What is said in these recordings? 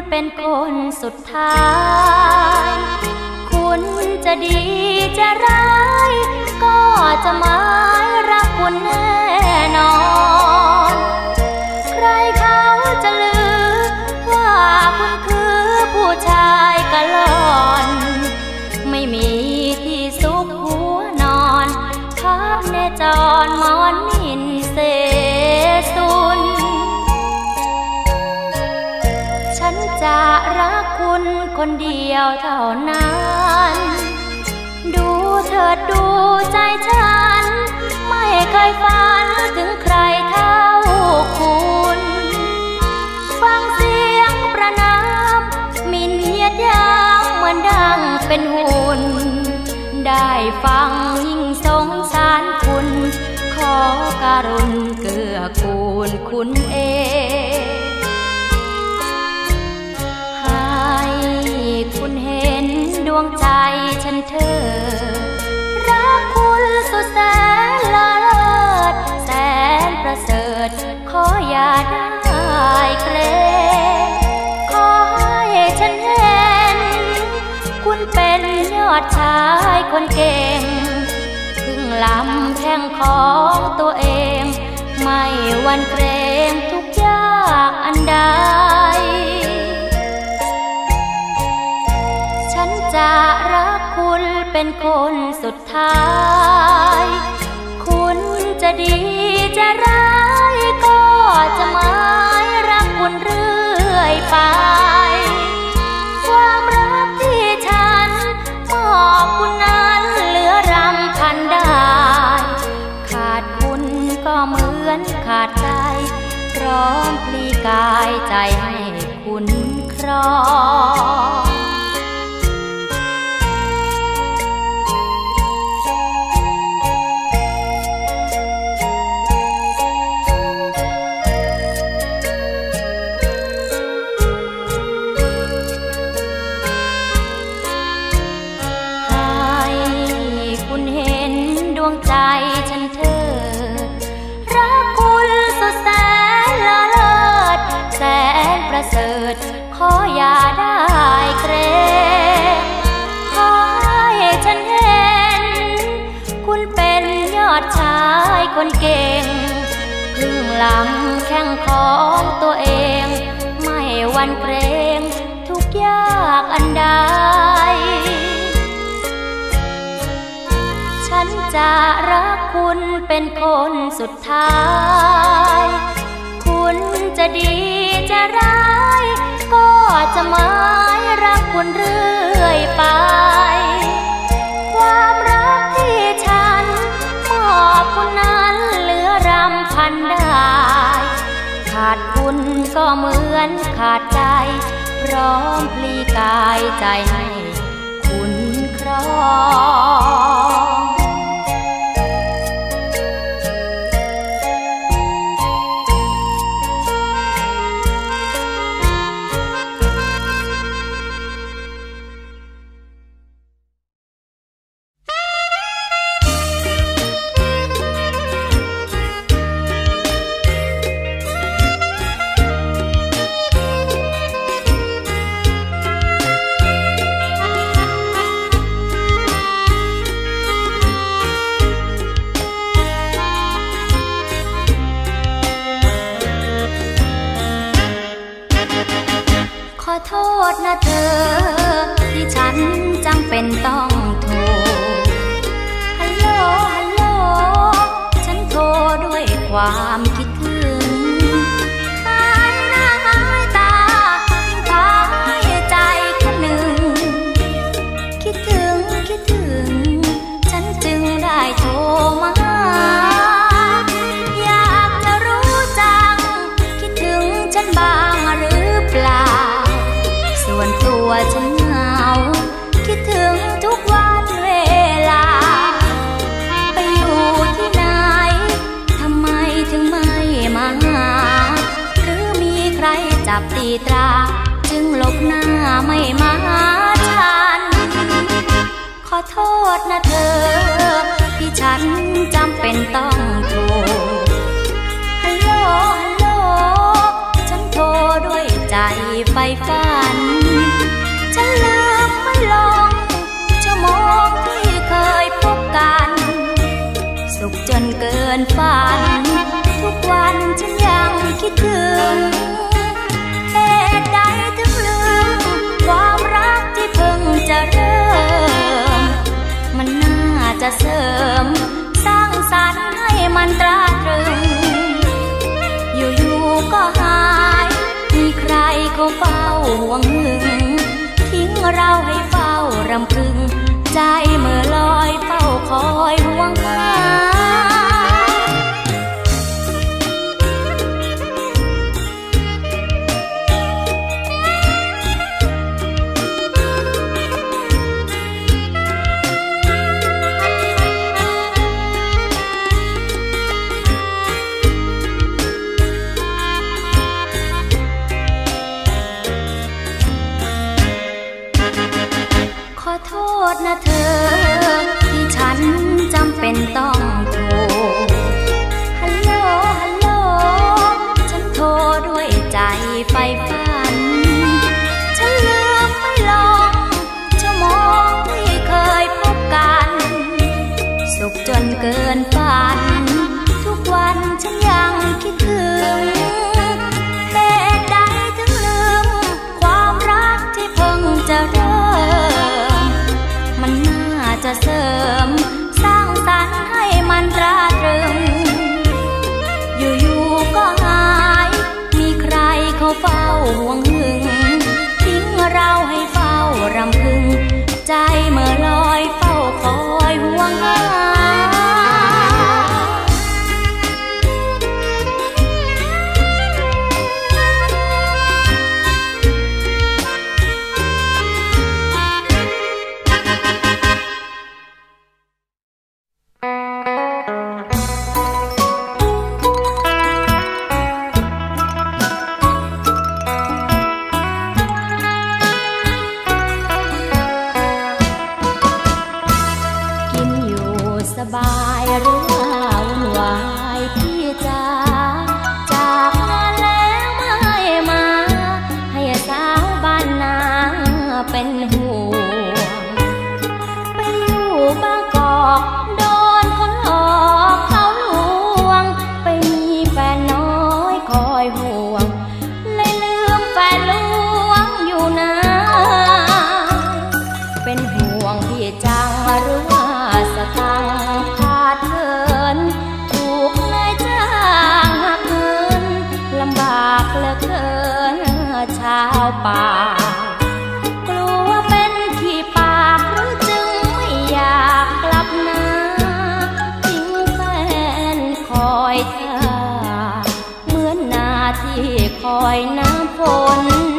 เป็นคนสุดท้ายคุณจะดีจะร้ายก็จะไม่รักคุณแน่นอนใครเขาจะลือว่าคุณคือผู้ชายกะล่อนไม่มีที่ซุกหัวนอนพับเนจรหมอนมินเสสุนฉันจะรักคุณคนเดียวเท่านั้นดูเถิดดูใจฉันไม่เคยฝันถึงใครเท่าคุณฟังเสียงประนามมินเหยียดยามเหมือนดังเป็นหุ่นได้ฟังยิ่งสงสารคุณขอการุณเกื้อกูลคุณเองให้คุณเห็นดวงใจฉันเธอรักคุณสุดแสนละเลิศแสนประเสริฐขออย่าได้เกรงขอให้ฉันเห็นคุณเป็นยอดชายคนเก่งพึ่งลำแข้งของตัวเองไม่หวั่นเกรงทุกยากอันใดฉันจะรักคุณเป็นคนสุดท้ายคุณจะดีจะร้ายก็จะไม่รักคุณเรื่อยไปความรักที่ฉันมอบคุณนั้นเหลือรำพันได้ขาดคุณก็เหมือนขาดใจพร้อมพลีกายใจให้คุณครองใจฉันเธอรักคุณสุดแสนละเลิศแสนประเสริฐขออย่าได้เกรงขอให้ฉันเห็นคุณเป็นยอดชายคนเก่งพึ่งลำแข้งของตัวเองไม่หวั่นเกรงทุกยากอันใดฉันจะรักคุณเป็นคนสุดท้ายคุณจะดีจะร้ายก็จะไม่รักคุณเรื่อยไปความรักที่ฉันมอบคุณนั้นเหลือรำพันได้ขาดคุณก็เหมือนขาดใจพร้อมพลีกายใจให้คุณครองขอโทษนะเธอที่ฉันจำเป็นต้องโทรฮัลโหลฮัลโหลฉันโทรด้วยความคิดถึงหายหน้าหายตาทิ้งท้ายใจคนหนึ่งคิดถึงคิดถึงฉันจึงได้โทรมาอยากจะรู้จังคิดถึงฉันบ้างหรือเปล่าส่วนตัวฉันเหงาคิดถึงทุกวันเวลาไปอยู่ที่ไหนทำไมถึงไม่มาหาหรือมีใครจับตีตราจึงหลบหน้าไม่มาหาฉันขอโทษนะเธอที่ฉันจำเป็นต้องโทรฮัลโหลฮัลโหลฉันโทรด้วยใจไฟฟ้านฝันทุกวันฉันยังคิดถึงเหตุใดถึงลืมความรักที่เพิ่งจะเริ่มมันน่าจะเสริมสร้างสรรค์ให้มันตราตรึงอยู่ๆก็หายมีใครเขาเฝ้าห่วงหึงทิ้งเราให้เฝ้ารำพึงใจเมื่อลอยเฝ้าคอยห่วงหาโทษนะเธอที่ฉันจำเป็นต้องโทรฮัลโหลฮัลโหลฉันโทรด้วยใจใฝ่ฝันฉันลืมไม่ลงชั่วโมงที่เคยพบกันสุขจนเกินฝันทุกวันฉันยังคิดถึงแต่ใดถึงลืมความรักที่เพิ่งจะเริ่มมันน่าจะเสริมสร้างสรรค์ให้มันตราตรึงอยู่ๆก็หายมีใครเขาเฝ้าห่วงหึงทิ้งเราให้เฝ้ารำพึงใจเมื่อลอยเฝ้าคอยห่วงหาสบายหรือว่าวุ่นวายพี่จ๋าจากงานแล้วไม่มาให้สาวบ้านนาเป็นห่วงไปอยู่บางกอกโดนคนหลอกเขาลวงไปมีแฟนน้อยคอยห่วงเลยลืมแฟนลวงอยู่นะเป็นห่วงพี่จังหรือว่าสตังขาดเงินถูกนายจ้างหักเงินลำบากเหลือเกินชาวป่ากลัวเป็นขี้ปากหรือจึงไม่อยากกลับนาทิ้งแฟนคอยท่าเหมือนนาที่คอยน้ำฝน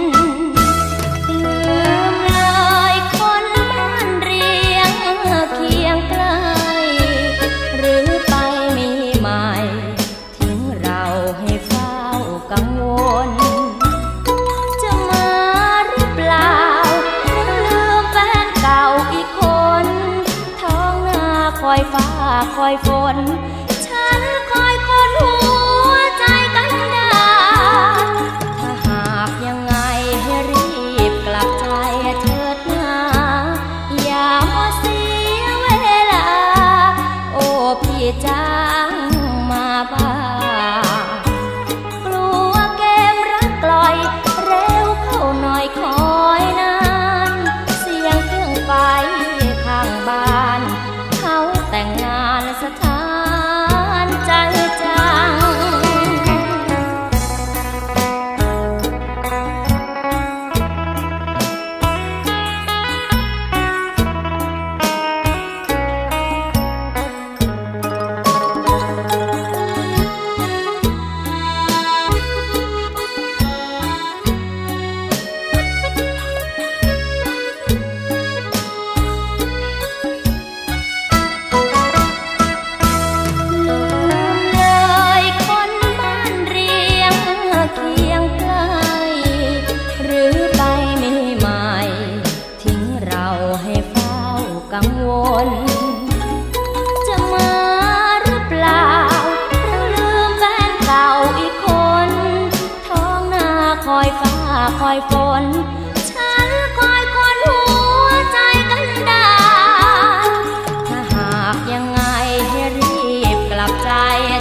เคียงใกล้หรือไปมีใหม่ทิ้งเราให้เฝ้ากังวลจะมาหรือเปล่าหรือลืมแฟนเก่าอีกคนท้องนาคอยฟ้าคอยฝนฉันคอยคนหัวใจกันดาถ้าหากยังไงให้รีบกลับใจเถิดนาอย่ามาเสียเวลาโอ้พี่จังมาบ้ากลัวเกมรักกลอยเร็วเข้าหน่อยคอยนานเสียงเครื่องไฟข้างบ้านเขาแต่งงานสถานใจจังกังวลจะมาหรือเปล่าหรือลืมแฟนเก่าอีกคนท้องนาคอยฟ้าคอยฝนฉันคอยคนหัวใจกันดาถ้าหากยังไงให้รีบกลับใจ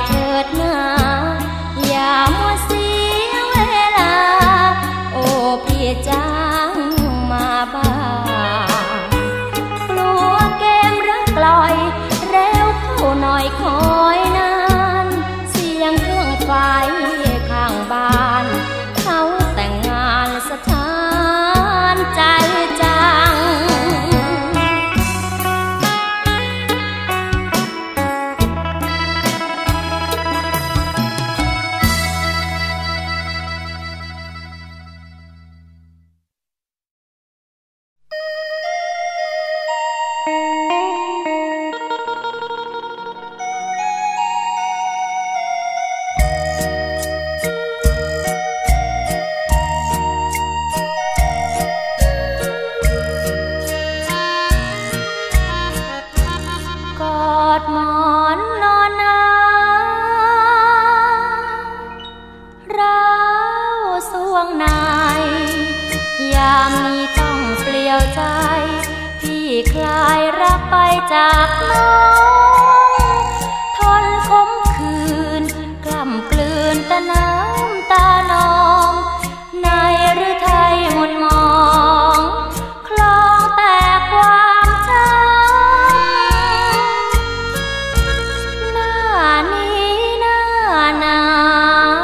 ดหมอนนอนหนาวร้าวสวงในยามนี้ต้องเปลี่ยวใจพี่คลายรักไปจากน้องทนขมคืนกล่ำกลืนแต่น้ำตานองในฤทัยหม่นมองคลองแต่ความช้ำหน้านี้หน้าหนาว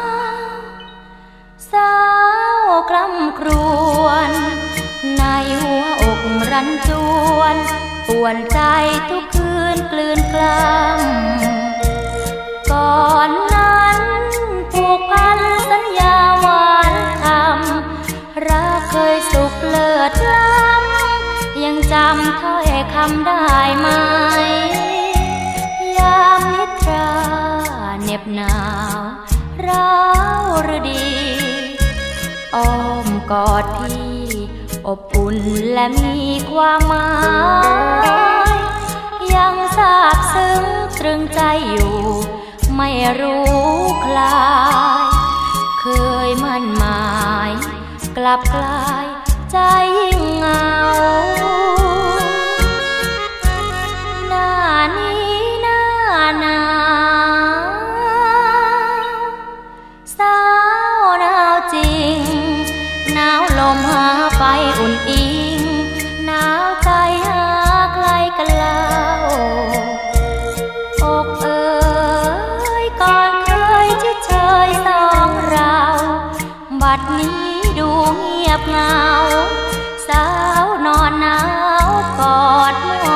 สาวกล้ำกรวนในหัวอกรันจวนป่วนใจทุกคืนกลืนกล้ำก่อนนั้นผูกพันสัญญาหวานคำรักเคยสุขเลิศล้ำยังจำถ้อยคำได้ไหมยามนิทราเหน็บหนาวร้าวฤดีอ้อมกอดพี่อบอุ่นและมีความหมายยังซาบซึ้งตรึงใจอยู่ไม่รู้คลายเคยมั่นหมายกลับกลายใจยิ่งเหงาหน้านี้หน้าหนาวสาวหนาวจริงหนาวลมหาไฟอุ่นอิงหนาวใจหาใครกันเล่าอกเอ๋ยก่อนเคยชิดเชยสองเราบัดนี้ดูเงียบเหงาสาวนอนหนาวกอดหม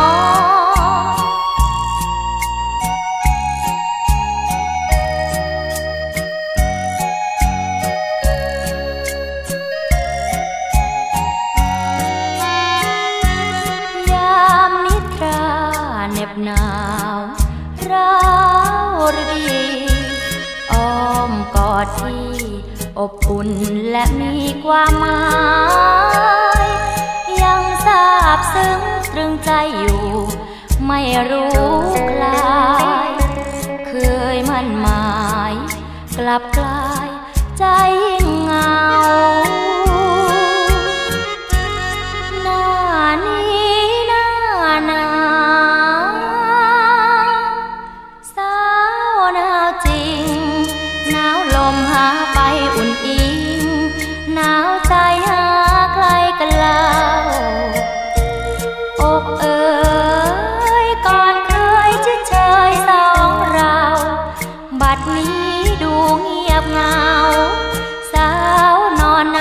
เหน็บหนาวร้าวฤดีอ้อมกอดที่อบอุ่นและมีความหมายยังซาบซึ้งตรึงใจอยู่ไม่รู้คลายเคยมั่นหมายกลับกลายใจยิ่งเหงาหน้านี้หน้าหนาวสาวหนาวจริงหนาวลมหาไฟอุ่นอิงหนาวใจหาใครกันเล่าอกเอ๋ยก่อนเคยชิดเชยสองเราบัดนี้ดูเงียบเหงาสาวนอน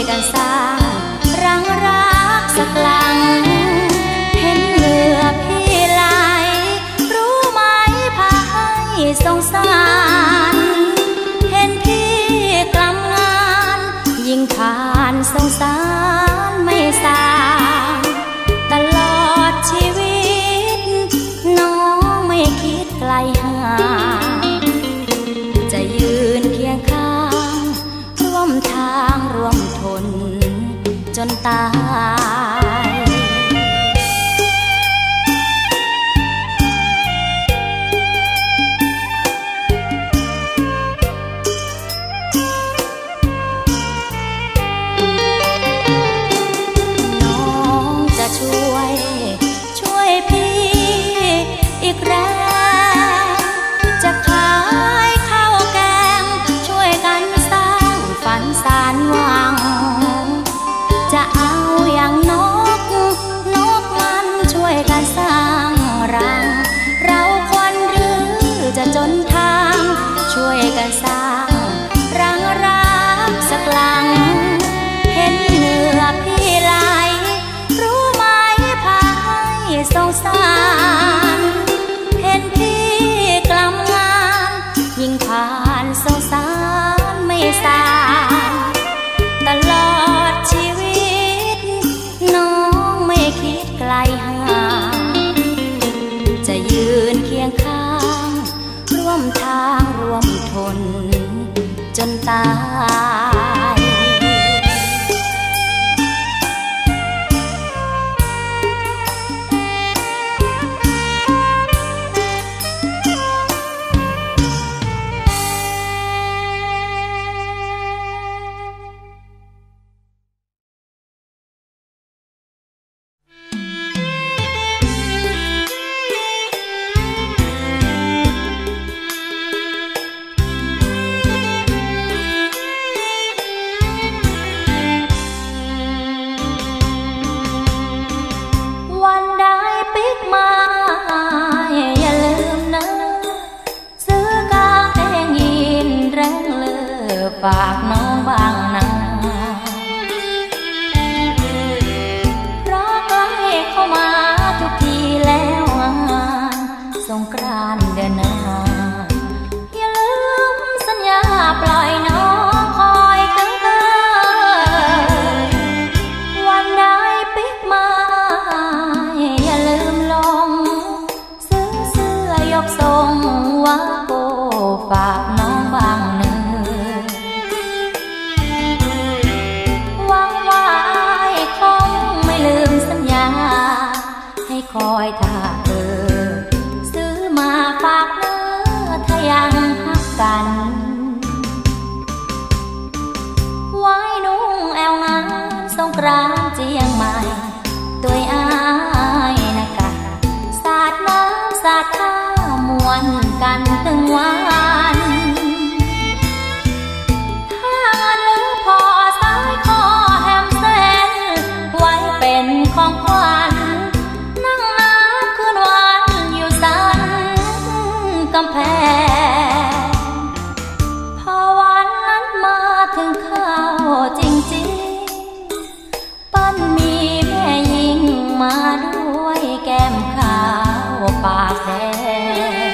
กันสร้างรังรักสักหลังเห็นเหงื่อพี่ไหลรู้ไหมพาให้สงสารเห็นพี่กลำงานยิ่งผ่านสงสารไม่สางตลอดชีวิตน้องไม่คิดไกลห่างจะยืนเคียงข้างร่วมทางร่วมทนจนตายน้องจะช่วยพี่อีกแรงจะขายข้าวแกงช่วยกันสร้างฝันสานหวังจะเอาอย่างนกมันช่วยกันสร้างรังเราควรหรือจะจนทางช่วยกันสร้างรังรักสักหลังเห็นเหงื่อพี่ไหลรู้ไหมพาให้สงสารเห็นพี่กลำงานยิ่งผ่านสงสารไม่สางตลอดชีวิตน้องไม่คิดไกลห่างจะยืนเคียงข้างร่วมทางร่วมทนจนตายวันได้ปิ๊กมาอย่าลืมนะซื้อกางเกงยีนแรงเลือฝากน้องบางนาเพราะใกล้เข้ามาทุกทีแล้วสงกรานต์เดือนหน้าอย่าลืมสัญญาปล่อยน้องคอยกันวันได้ปิ๊กมาอย่าลืมลงซื้อเสื้อยกทรงว่าโกฝากน้องบางเนื้อหวังว่าคงไม่ลืมสัญญาให้คอยถ้าซื้อมาฝากเนื้อถ้ายังฮักกันไว้นุ่งแอวงานสงกรานต์เจียงใหม่ตัวอายนะกะสาดน้ำสาดท่ามวนกันถึงวันถ้าเงินเหลือพอสายคอแฮมเส้นไว้เป็นของขวัญนั่งน้ำคืนวันอยู่สันกำแพงพอวันนั้นมาถึงข้าวจริงๆปั้นมีแม่ยิงมาด้วยแก้มขาวปากแดง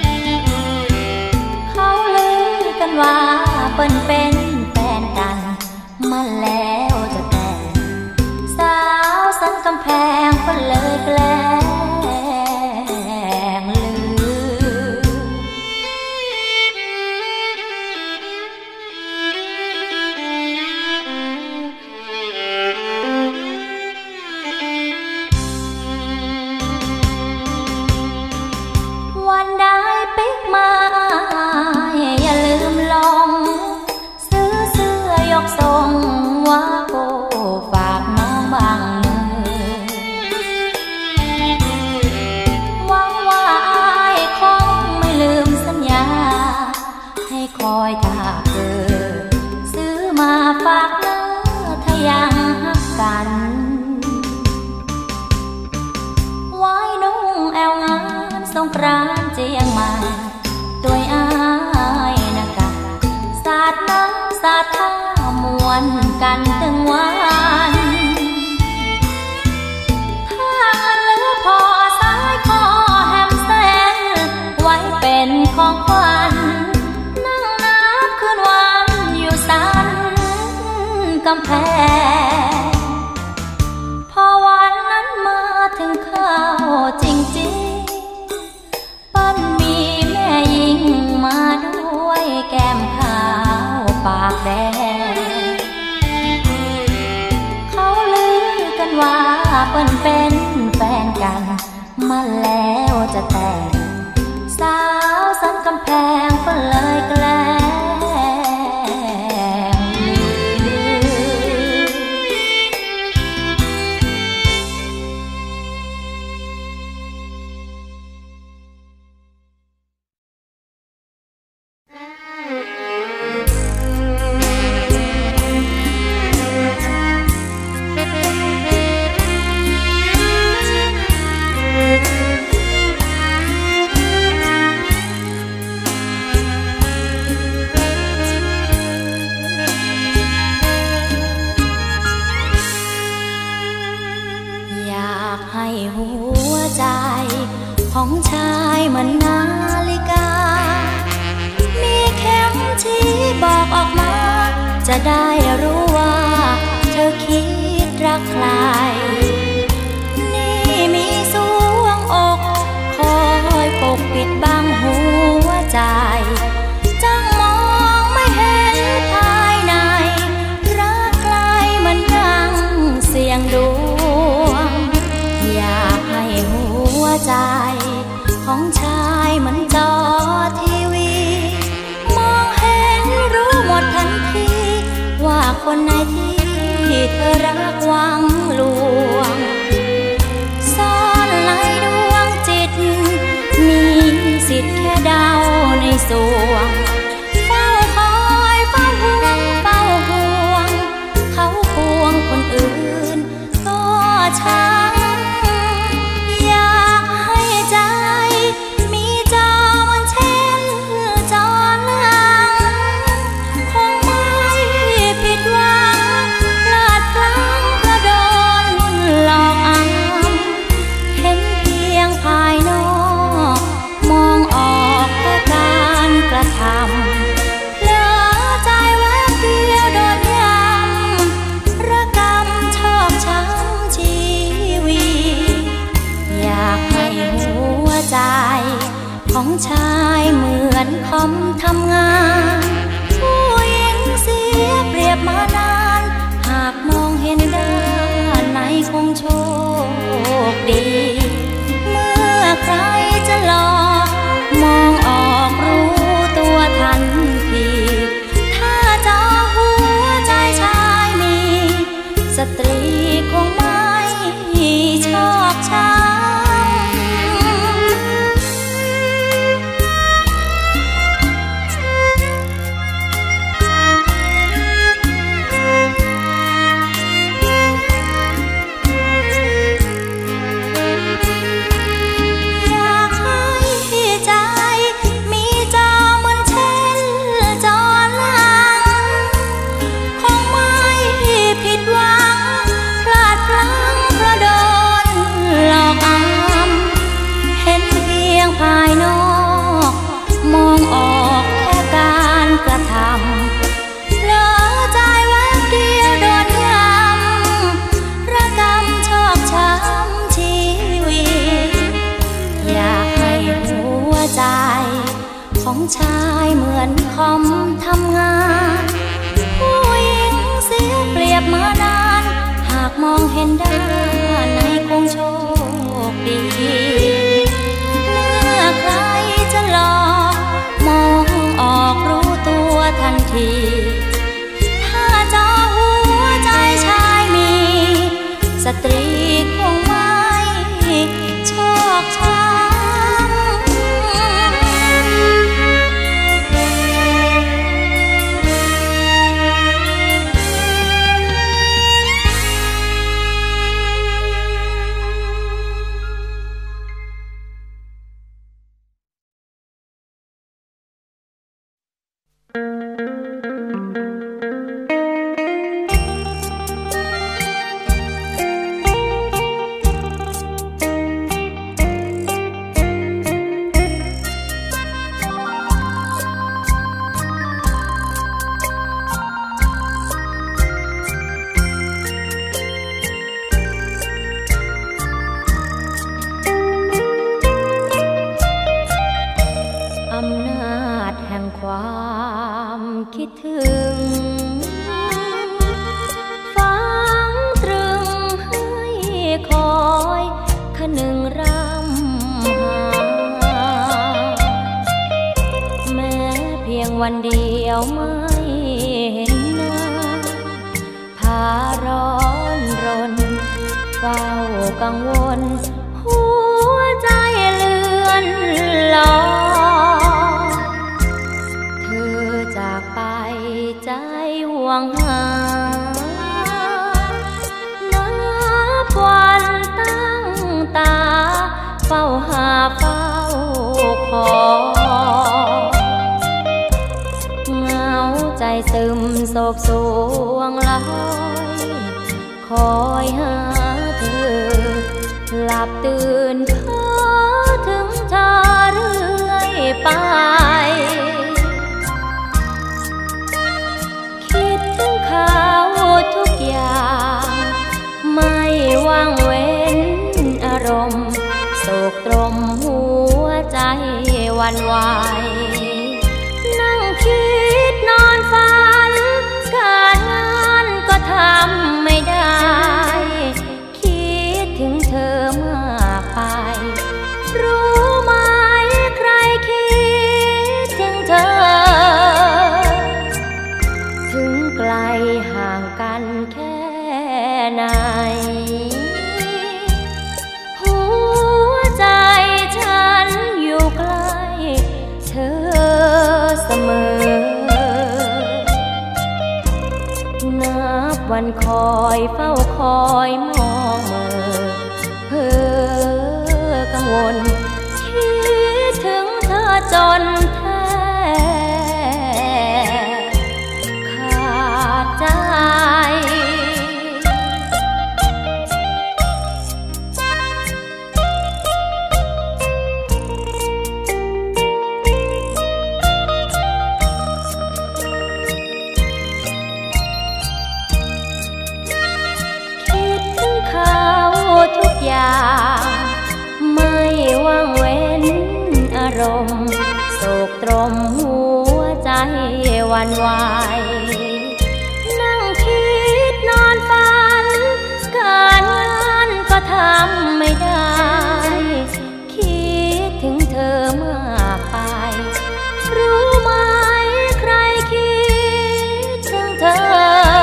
เขาลือกันว่าเปิ้นเป็นแฟนกันมาแล้วจะแต่งสาวสันกำแพงเปิ้นเลยแกล้งลือวันได้ปิ๊กมาอย่าลืมลงซื้อเสื้อยกทรงว่าโกฝากน้องบางเนื้อหวังว่าคงไม่ลืมสัญญาให้คอยถ้าซื้อมาฝากเนื้อถ้ายังฮักกัน สงกรานต์เจียงใหม่ตัวอายนะกะสาดน้ำสาดท่ามวนกันถึงวำแพงพอวันนั้นมาถึงเข้าจริงๆปั้นมีแม่หญิงมาด้วยแก้มขาวปากแดงเขาลือกันว่าเปิ้นเป็นแฟนกันมาแล้วจะแต่งสาวสันกำแพงเปิ้นเลยแกล้งของชายเหมือนนาฬิกามีเข็มชี้บอกออกมาจะได้รู้ว่าเธอคิดรักใครนี่มีสวงอกคอยปกปิดบังหัวใจจ้องมองไม่เห็นภายในรักใครเหมือนดังเสียงดวงอยากให้หัวใจของชายเหมือนจอทีวีมองเห็นรู้หมดทันทีว่าคนไหนที่เธอรักหวังลวงซ่อนในดวงจิตมีสิทธิ์แค่เดาในสวงเฝ้าคอยเฝ้าห่วงเฝ้าห่วงเขาควงคนอื่นก็ช่างอยากให้ใจมีจอมันเช่นจอหลังคงไม่ผิดหวังพลาดพลั้งกระโดนหลอกอ้ำเห็นเพียงภายนอกมองออกแค่การกระทำเหลือใจแวบเดียวโดนย้ำระกำชอบช้ำชีวีอยากให้หัวใจของชายเหมือนคอมทำงานผู้หญิงเสียเปรียบมานานหากมองเห็นด้านในคงโชคดีเมื่อใครจะหลอกมองออกรู้ตัวทันทีถ้าเจ้าหัวใจชายมีสตรีคงไม่ชอบช้ำภายนอกมองออกแค่การกระทำเหลือใจแวบเดียวโดนย้ำระกำชอกช้ำชีวีอยากให้หัวใจของชายเหมือนคอมทำงานผู้หญิงเสียเปรียบมานานหากมองเห็นด้านในคงโชคดีใครจะหลอกมองออกรู้ตัวทันทีถ้าเจ้าหัวใจชายมีสตรีคงไม่ชอกช้ำความคิดถึงฟังตรึงให้คอยคนึงรำหาแม้เพียงวันเดียวไม่เห็นหน้าพาร้อนรนเฝ้ากังวลหัวใจเลื่อนลอยเธอจากไปใจห่วงหานับวันตั้งตาเฝ้าหาเฝ้าคอยเหงาใจซึมโศกสวงลอยคอยหาเธอหลับตื่นเพ้อถึงเธอเรื่อยไปคิดถึงเขาทุกอย่างไม่ว่างเว้นอารมณ์โศกตรมหัวใจหวั่นไหวนั่งคิดนอนฝันการงานก็ทำไม่ได้คิดถึงเธอมากไปรู้ไหมใครคิดถึงเธอถึงไกลห่างกันแค่ไหนหัวใจฉันอยู่ใกล้เธอเสมอนับวันคอยเฝ้าคอยมองเมื่อเพ้อกังวลคิดถึงเธอจนแทบขาดใจทุกอย่างไม่ว่างเว้นอารมณ์โศกตรมหัวใจหวั่นไหวนั่งคิดนอนฝันการงานก็ทำไม่ได้คิดถึงเธอมากไปรู้ไหมใครคิดถึงเธอ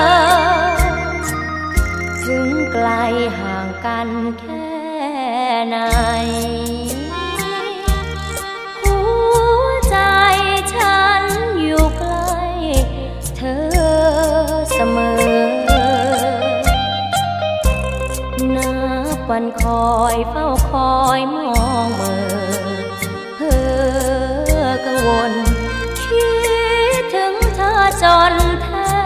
ถึงไกลห่างกันแค่ไหนหัวใจฉันอยู่ใกล้เธอเสมอนับวันคอยเฝ้าคอยมองเมื่อเพ้อกังวลคิดถึงเธอจนแท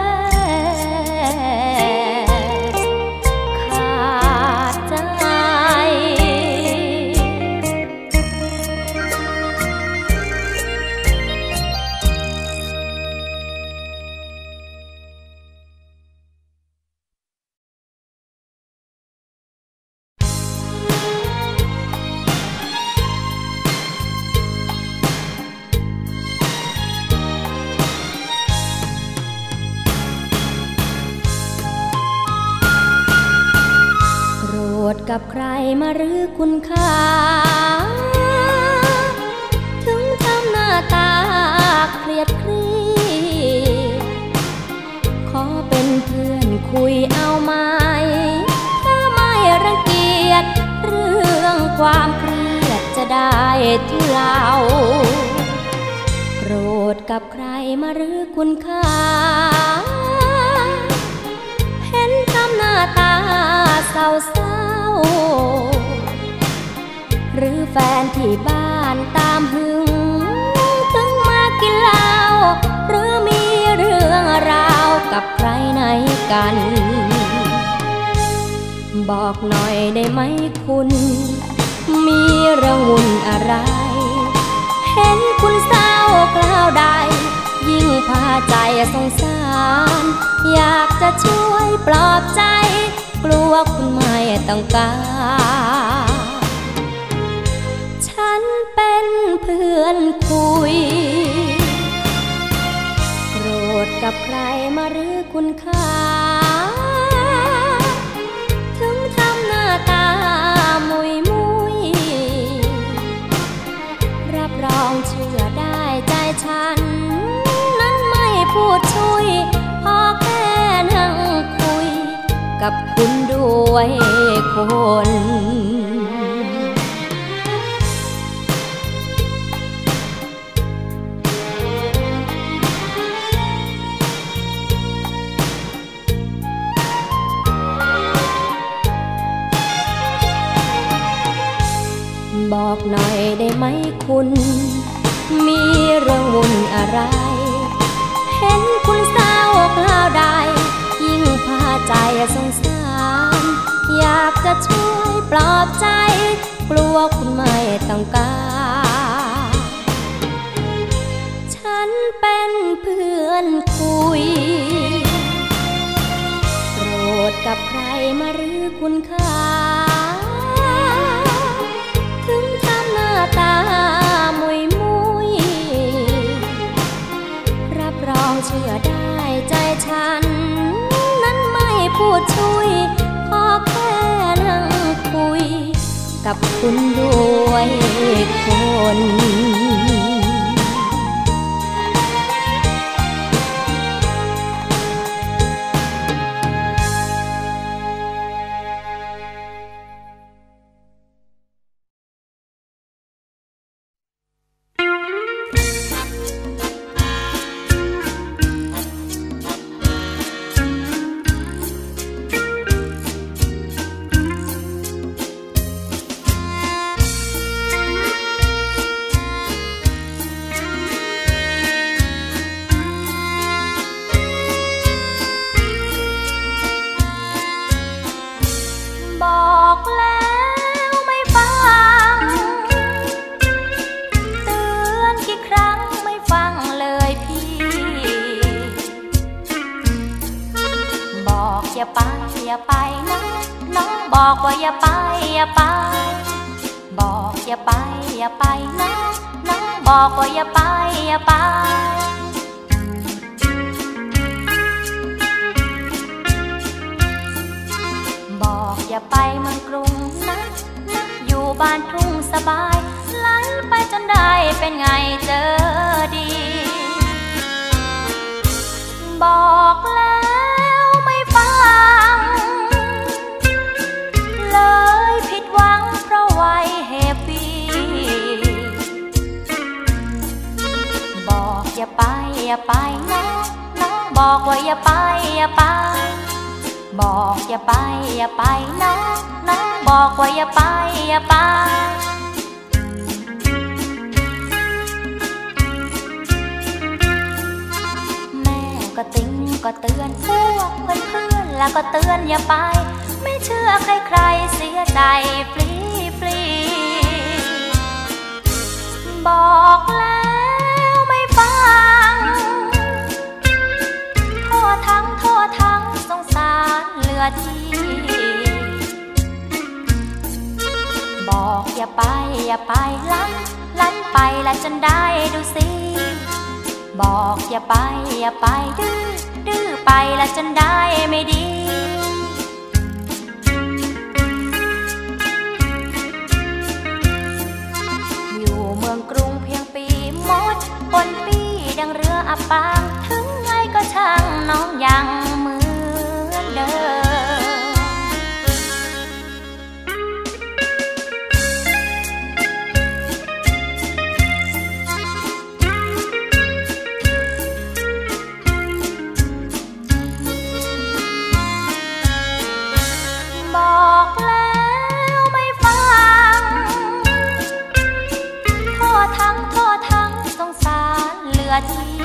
กับใครมาหรือคุณค่าถึงทำหน้าตาเครียดเครียดขอเป็นเพื่อนคุยเอาไหมถ้าไม่รังเกียจเรื่องความเครียดจะได้ทุเลาโกรธกับใครมาหรือคุณค่าเห็นทำหน้าตาเศร้าหรือแฟนที่บ้านตามหึงถึงมากินเหล้าหรือมีเรื่องราวกับใครไหนกันบอกหน่อยได้ไหมคุณมีเรื่องวุ่นอะไรเห็นคุณเศร้ากล่าวใดยิ่งพาใจสงสารอยากจะช่วยปลอบใจกลัวคุณไม่ต้องการฉันเป็นเพื่อนคุยกับใครมาหรือคุณค่าถึงทำหน้าตามุยมุยรับรองเชื่อได้ใจฉันนั้นไม่พูดชุยพอแค่นั่งคุยกับคุณด้วยคนบอกหน่อยได้ไหมคุณมีเรื่องวุ่นอะไรเห็นคุณเศร้าคราวใดยิ่งพาใจสงสารอยากจะช่วยปลอบใจกลัวคุณไม่ต้องการฉันเป็นเพื่อนคุยโปรดกับใครมาหรือคุณค่าถึงทำหน้าตามุยมุยรับรองเชื่อได้ใจฉันนั้นไม่พูดชุยขอแค่นั่งคุยกับคุณด้วยคนบอกว่าอย่าไปอย่าไปบอกอย่าไปอย่าไปนะน้องบอกว่าอย่าไปอย่าไปบอกอย่าไปเมืองกรุงนะอยู่บ้านทุ่งสบายไหลไปจนได้เป็นไงเจอดีบอกแล้วไม่ฟังเลยผิดหวังเพราะวัยแฮปปี้บอกอย่าไปอย่าไปนะน้องบอกว่าอย่าไปอย่าไปบอกอย่าไปอย่าไปนะน้องบอกว่าอย่าไปอย่าไปแม่ก็ติ้งก็เตือนพวกเพื่อนๆแล้วก็เตือนอย่าไปไม่เชื่อใครๆเสียใจฟรีฟรีบอกแล้วไม่ฟังโทษทั้งสงสารเหลือที่บอกอย่าไปอย่าไปลันไปละจนได้ดูสิบอกอย่าไปอย่าไปดื้อไปละจนได้ไม่ดีอยู่เมืองกรุงเพียงปีมดบนปีดังเรืออับปางถึงไงก็ช่างน้องยังเหมือนเดิมบอกแล้วไม่ฟังโทษทั้งสงสารเหลือที่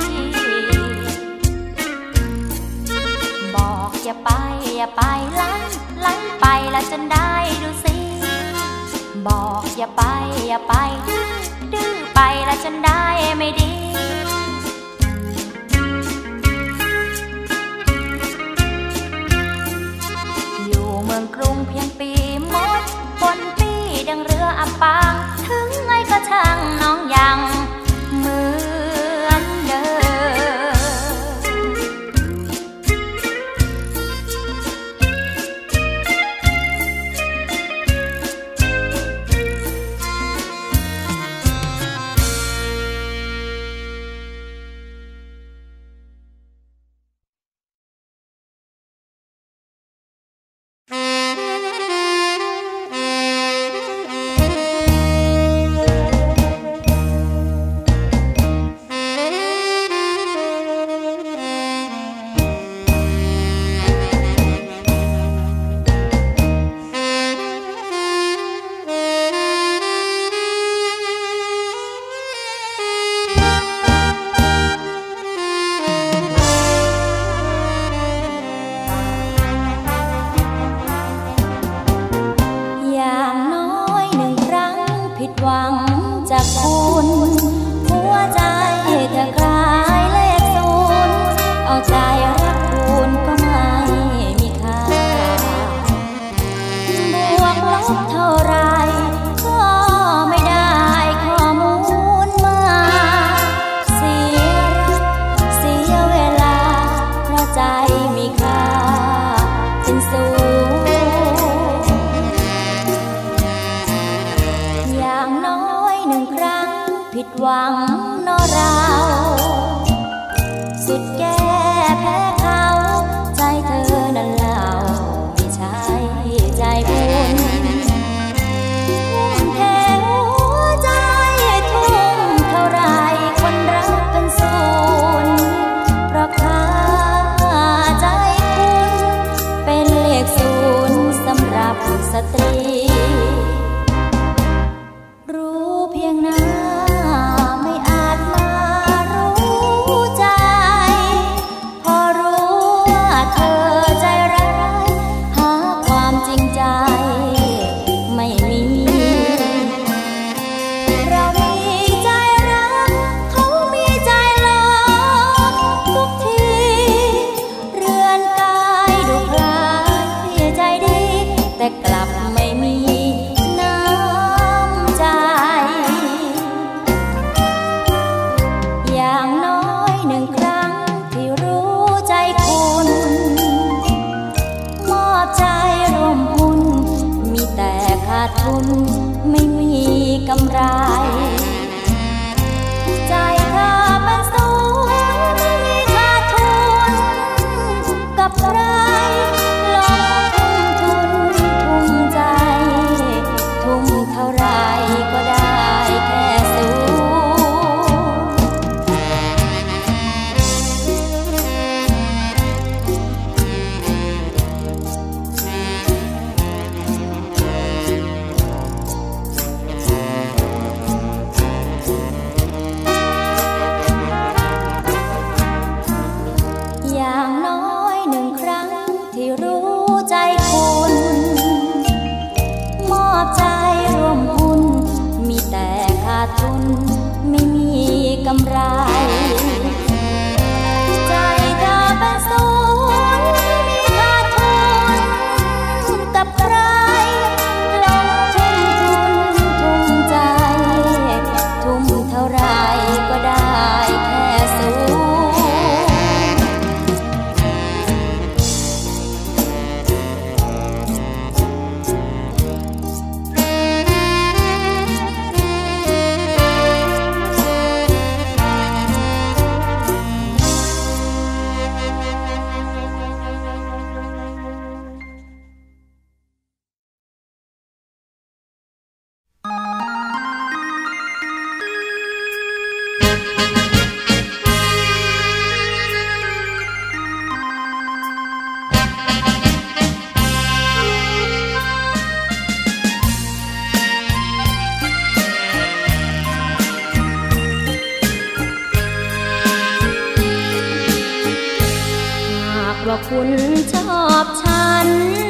บอกอย่าไปอย่าไปลันไปละจนได้ดูสิบอกอย่าไปอย่าไปดื้อไปละจนได้ไม่ดีอยู่เมืองกรุงเพียงปีมดบนปีดังเรืออับปางถึงไงก็ช่างน้องยังเหมือนเดิมหวังนอเราสุดแก้แพ้เขาใจเธอนั้นเล่าไม่ใช่ใจบุญทุ่มเทหัวใจทุ่มเท่าไรคนรักเป็นศูนย์เพราะค่าใจคุณเป็นเลขศูนย์สำหรับสตรีรู้เพียงหน้าไม่อาจมารู้ใจพอรู้ว่าเธอใจร้ายหาความจริงใจไม่มีเรามีใจรักเขามีใจหลอกทุกทีเรือนกายดูคล้ายใจดีแต่กลับไม่มีน้ำใจอย่างน้อยหนึ่งครั้งที่รู้ใจคุณมอบใจร่วมหุ้นมีแต่ขาดทุนไม่มีกำไรใจเธอเป็นศูนย์ไม่มีขาดทุนกับใครลงทุ่มใจทุ่มเท่าไรก็ได้แค่ศูนย์อย่างน้อยหนึ่งครั้งที่รู้ใจคุณมอบใจร่วมหุ้นมีแต่ขาดทุนไม่มีกำไรใจเธอเป็นศูนย์ไม่มีขาดทุนกับใครลงทุ่มใจทุ่มเท่าไรก็ได้แค่ศูนย์ว่าคุณชอบฉัน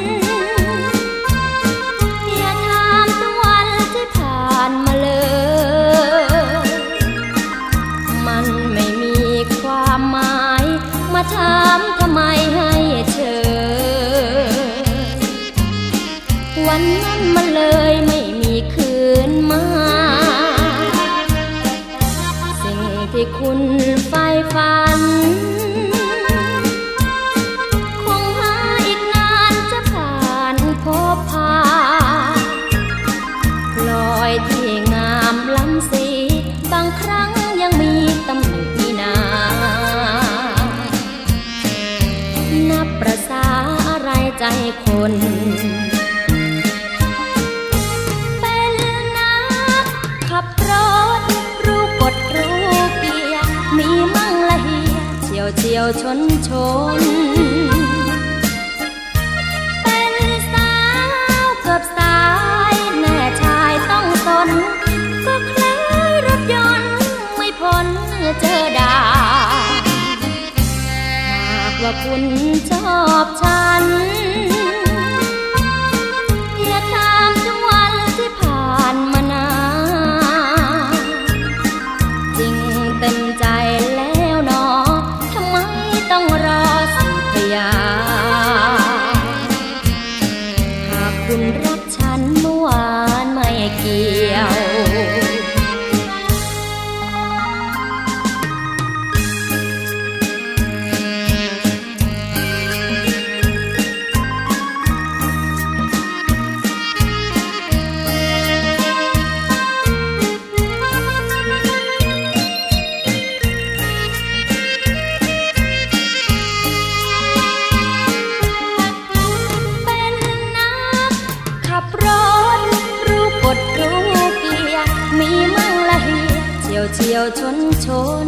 อย่าถามถึงวันที่ผ่านมาเลยมันไม่มีความหมายมาถามทำไมให้เฉยวันนั้นมันเลยไม่มีคืนมาสิ่งที่คุณใฝ่ฝันที่งามล้ำสีบางครั้งยังมีตำหนินานับประสาอะไรใจคนเป็นนักขับรถรู้กฎรู้เกียร์มีมั่งละเฮียเฉียวชนเป็นสาวเกือบสายแน่ชายต้องสนก็คล้ายรถยนต์ไม่พ้นเจอด่าหากว่าคุณชอบฉันอย่าถามถึงวันที่ผ่านมานานจริงเต็มใจแล้วเนาะทำไมต้องรอสัญญาหากคุณรักฉันเมื่อวานไม่เกี่ยวชี่ยวชน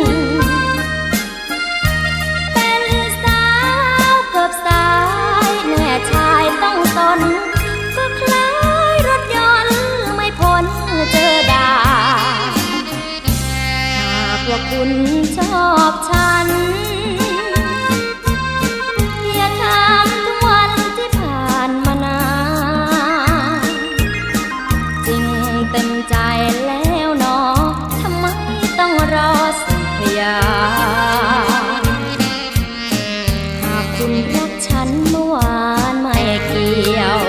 เป็นสาวเกือบสายแน่ชายต้องตนก็คล้ายรถยนต์ไม่พ้นเจอด่าหากว่าคุณชอบฉันอย่าถามถึงวันที่ผ่านมานานจริงเต็มใจแล้วเนาะทำไมต้องรอสักพยานหากคุณรักฉันเมื่อวานไม่เกี่ยว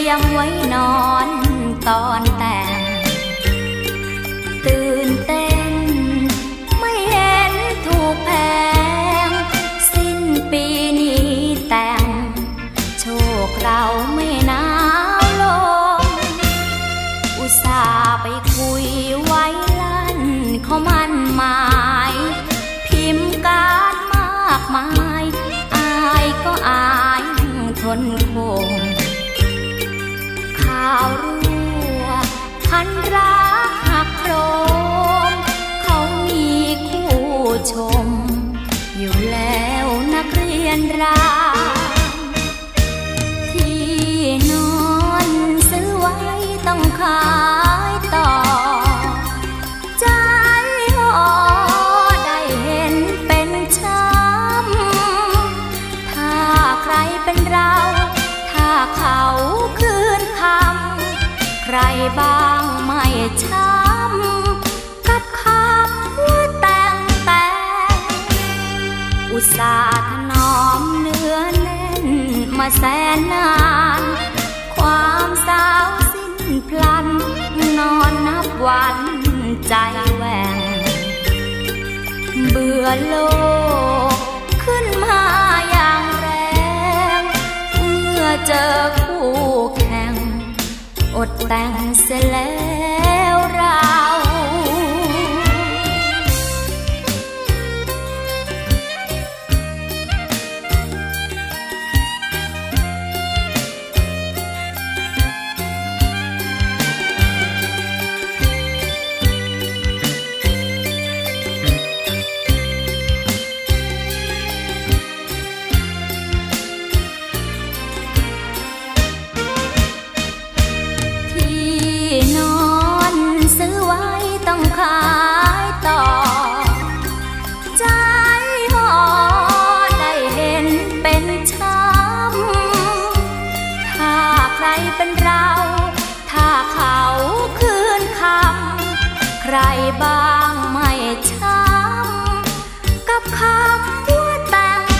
ยมไว้นอนตอนแต่งตื่นเต้นไม่เห็นถูกแพงสิ้นปีนี้แต่งโชคเราไม่หนาวลงอุตส่าห์ไปคุยไว้ลั่นเขามั่นหมายพิมพ์การมากมายอายก็อายทนคงข่าวรั่วพันรักหักโครมเขามีคู่ชมอยู่แล้วนักเรียนรามที่นอนซื้อไว้ต้องขายต่อใจห่อได้เห็นเป็นช้ำถ้าใครเป็นเราถ้าเขาคืนคำใครบ้างไม่ช้ำกับคำว่าแต่งอุตส่าห์ถนอมเนื้อแน่นมาแสนนานความสาวสิ้นพลันนอนนับวันใจแหว่งเบื่อโลกขึ้นมาอย่างแรงเมื่อเจอคู่แข่งอดแต่งเสียแล้วเราขายต่อใจห่อได้เห็นเป็นช้ำถ้าใครเป็นเราถ้าเขาคืนคำใครบ้างไม่ช้ำกับคำว่าแต่ง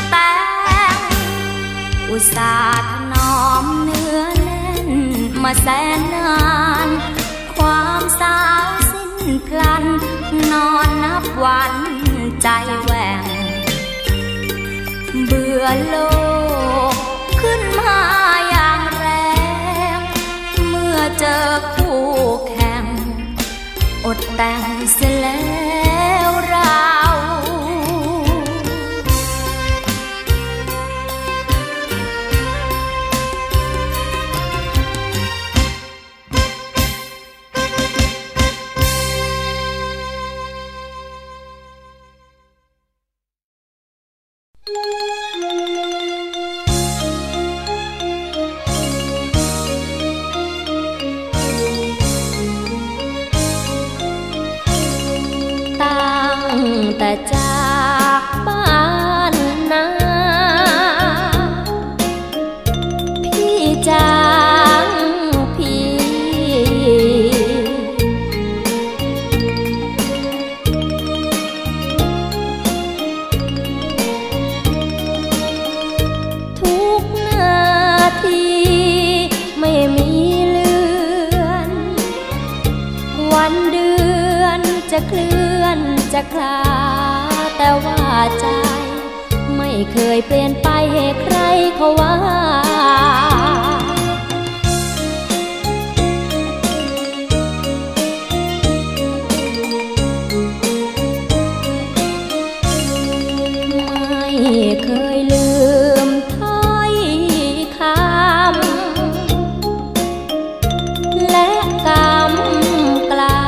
อุตส่าห์ถนอมเนื้อแน่นมาแสนนานความสาวพลันนอนนับวันใจแหว่งเบื่อโลกขึ้นมาอย่างแรงเมื่อเจอคู่แข่งอดแต่งเสียแล้วเราแต่จากบ้านนาพี่จางพี่ทุกนาทีไม่มีเลือนวันเดือนจะเคลื่อนจะคลาแต่ว่าใจไม่เคยเปลี่ยนไปให้ใครเขาว่าไม่เคยลืมถ้อยคำและกำกลา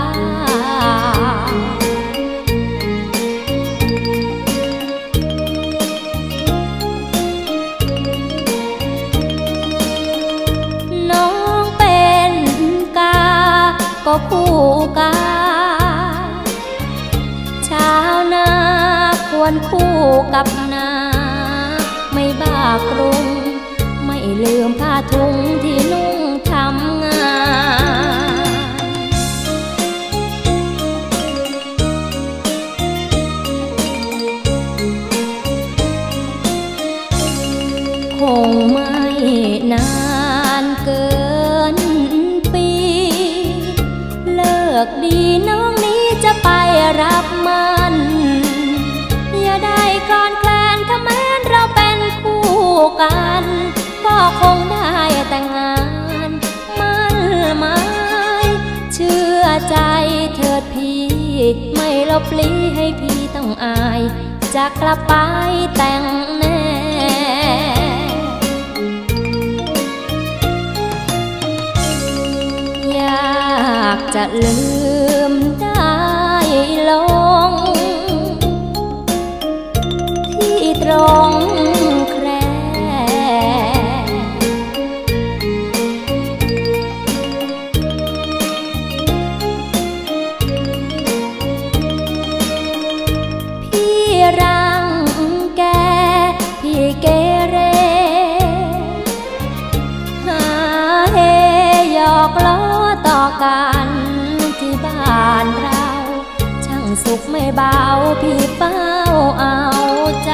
ก็คู่กาชาวนาควรคู่กับนาไม่บ้ากรุงไม่ลืมผ้าถุงที่นุ่งทำงานคงไม่นานเกินอกดีน้องนี้จะไปรับมันอย่าได้คลอนแคลนถ้าแม้เราเป็นคู่กันก็คงได้แต่งงานมั่นหมายเชื่อใจเถิดพี่ไม่ลบลี้ให้พี่ต้องอายจะกลับไปแต่งแน่อยากจะลืมได้ลงที่ตรงแคร่พี่รังแกพี่เกเรหาเฮหยอกล้อต่อกันที่บ้านเราช่างสุขไม่เบาพี่เฝ้าเอาใจ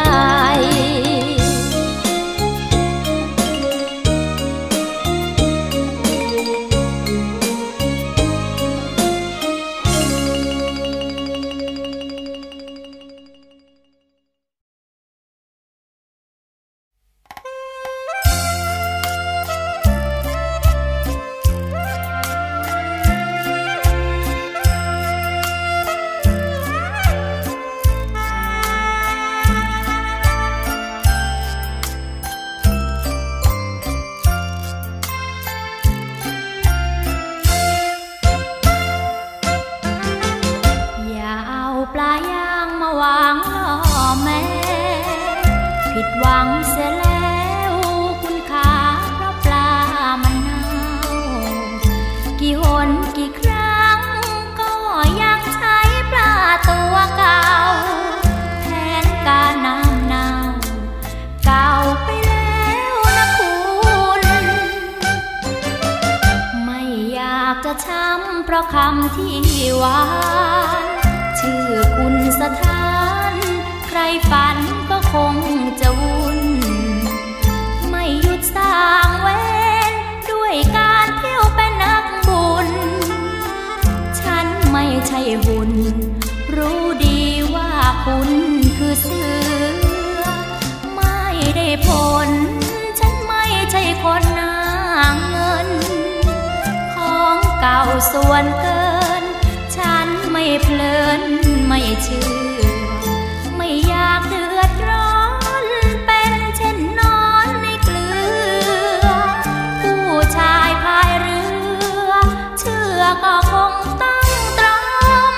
หวังเสียแล้วคุณค่าเพราะปลามันเน่ากี่หนกี่ครั้งก็ยังใช้ปลาตัวเก่าแทนการน้ำเน่าเก่าไปแล้วนะคุณไม่อยากจะช้ำเพราะคำที่หวานชื่อคุณสถานใครฝันก็คงจะวุ่นไม่หยุดสร้างเวรด้วยการเที่ยวเป็นนักบุญฉันไม่ใช่หุ่นรู้ดีว่าคุณคือเสือไม่ได้ผลฉันไม่ใช่คนหน้าเงินของเก่าส่วนเกินฉันไม่เพลินไม่เชื่อไม่อยากเดือดร้อนเป็นเช่นนอนในเกลือผู้ชายพายเรือเชื่อก็คงต้องตรอม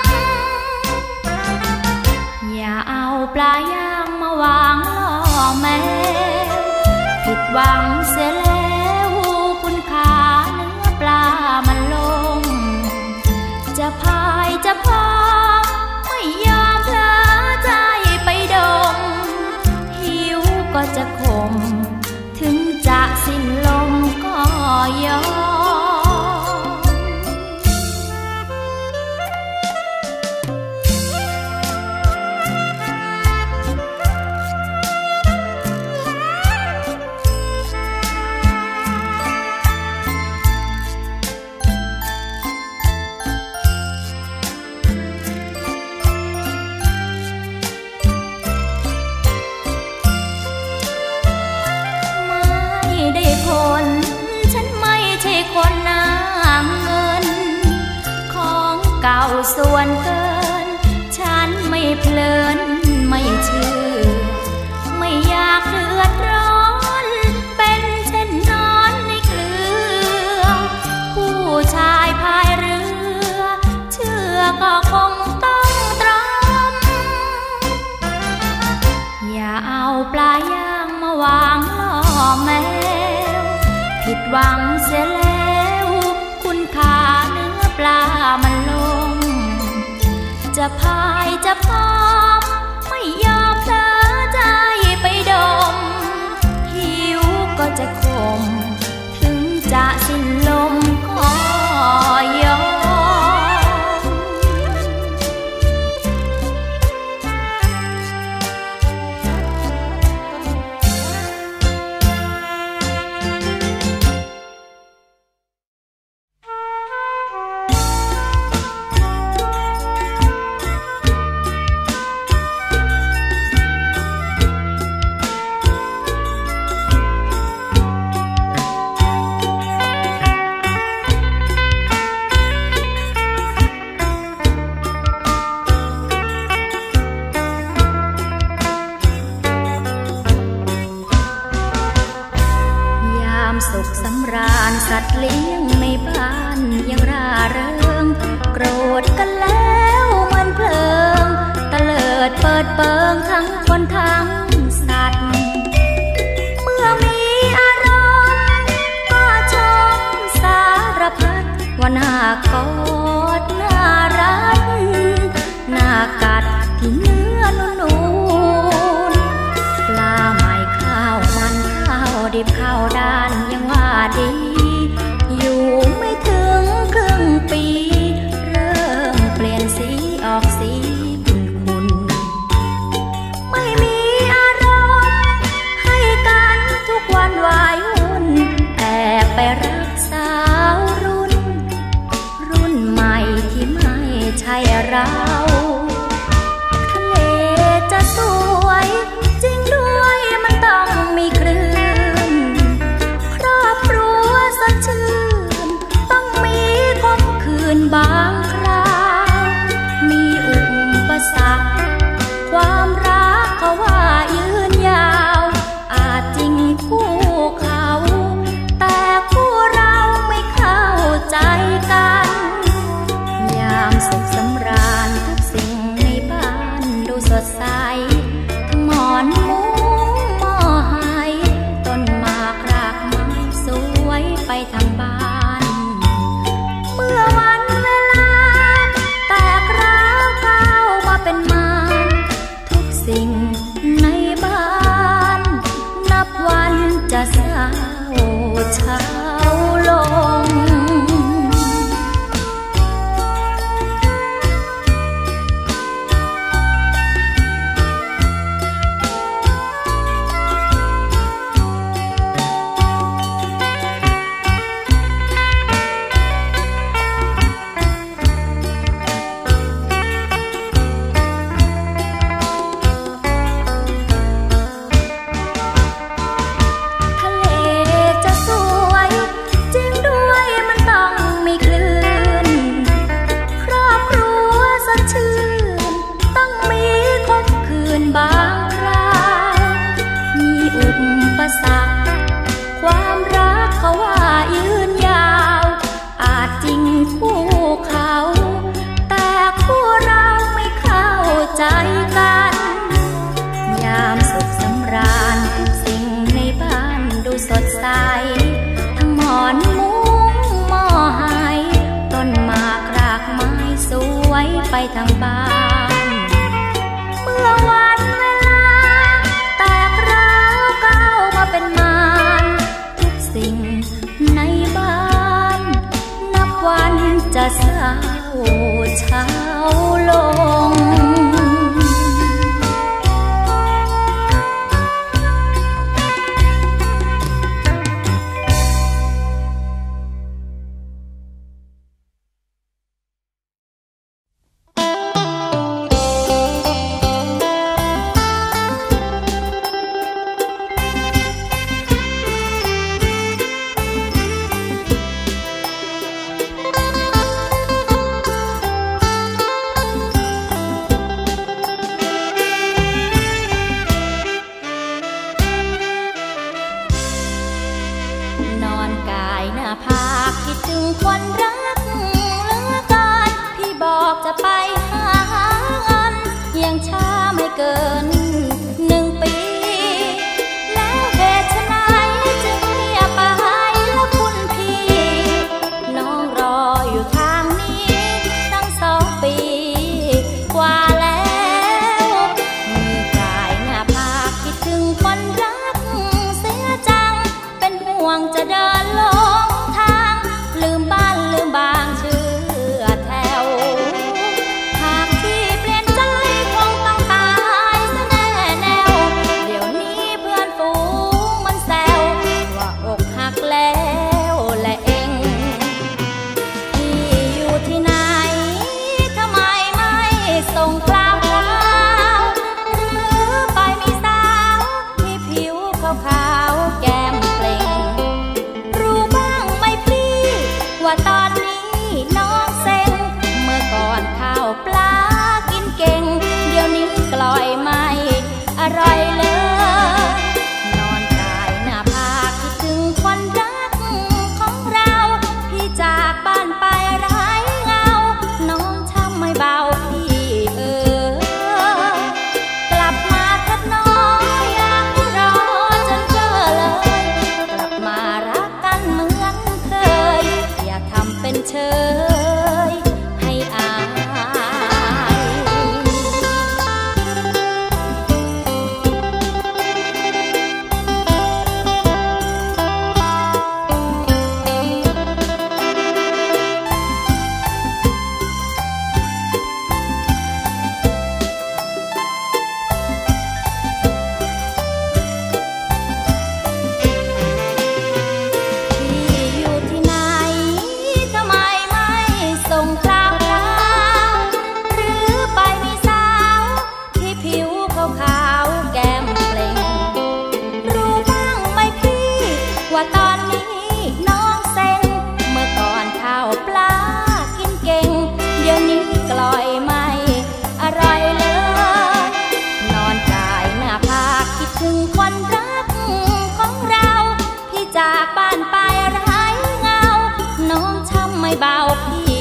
อย่าเอาปลาย่างมาวางล่อแมวผิดหวังเสียแล้วคุณค่าเนื้อปลามันลงจะพายจะพอไม่ยอมเพลอใจไปดมหิวก็จะข่มถึงจะสิ้นลมก็ยอมคนน้ำเงินของเก่าส่วนเกินฉันไม่เพลินไม่เชื่อไม่อยากเดือดร้อนเป็นเช่นนอนในเกลือผู้ชายพายเรือเชื่อก็คงต้องตรอมอย่าเอาปลาย่างมาวางล่อแมวผิดหวังเสียแล้วคุณค่าเนื้อปลามันลงจะพายจะพอไม่ยอมเพลอใจไปดมหิวก็จะข่มถึงจะสิ้นลมก็ยอมเราญสัตว์เลี้ยงในบ้านยังร่าเริงโกรธกันแล้วเหมือนเพลิงตะเลิดเปิดเปิงทั้งคนทั้งสัตว์เมื่อมีอารมณ์ก็ชมสารพัดว่าน่ากอดน่ารักน่ากัดที่เนื้อนุ่นๆปลาไหมข้าวมันข้าวดิบข้าวด้านยังว่าดีอยู่ไม่ถึงครึ่งปีเริ่มเปลี่ยนสีออกสีขุ่นๆไม่มีอารมณ์ให้กันทุกวันวายวุ่นแอบไปรักสาวรุ่นใหม่ที่ไม่ใช่เราทะเลจะสวยจริงด้วยมันต้องมีคลื่นครอบครัวสดชื่นต้องมีคมคืนบางคราวมีอุปสรรคความรักเขาว่ายืนยาวอาจจริงคู่เขาแต่คู่เราไม่เข้าใจกันยามสุขสำราญทุกสิ่งในบ้านดูสดใสทั้งหมอนมุ้งหม้อหายต้นหมากรากไม้สวยไปทางบ้านเมื่อวันเวลาแตกร้าวเข้ามาเป็นมารทุกสิ่งในบ้านนับวันจะเศร้าเฉาลงความรักเขาว่ายืนยาวอาจจริงคู่เขาแต่คู่เราไม่เข้าใจกันยามสุขสำราญทุกสิ่งในบ้านดูสดใสทั้งหมอนมุ้งหม้อหายต้นหมากรากไม้สวยไปทางบ้านเมื่อวันเวลาแตกร้าวเข้ามาเป็นมารสิ่งในบ้านนับวันจะเศร้าเฉาลงจะเดินลงทางลืมบ้านลืมยให้อายว่าตอนนี้น้องเซ็งเมื่อก่อนข้าวปลากินเก่งเดี๋ยวนี้กล่อยไม่อร่อยเลยนอนกายหน้าผากคิดถึงคนรักของเราพี่จากบ้านไปไร้เงาน้องช้ำไม่เบาพี่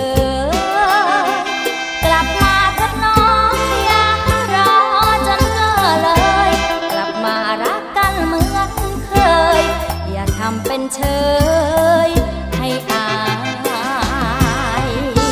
กลับมาทักน้องอย่ารอจนเก้อเลยกลับมารักกันเหมือนเคยอย่าทำเป็นเฉยให้อาย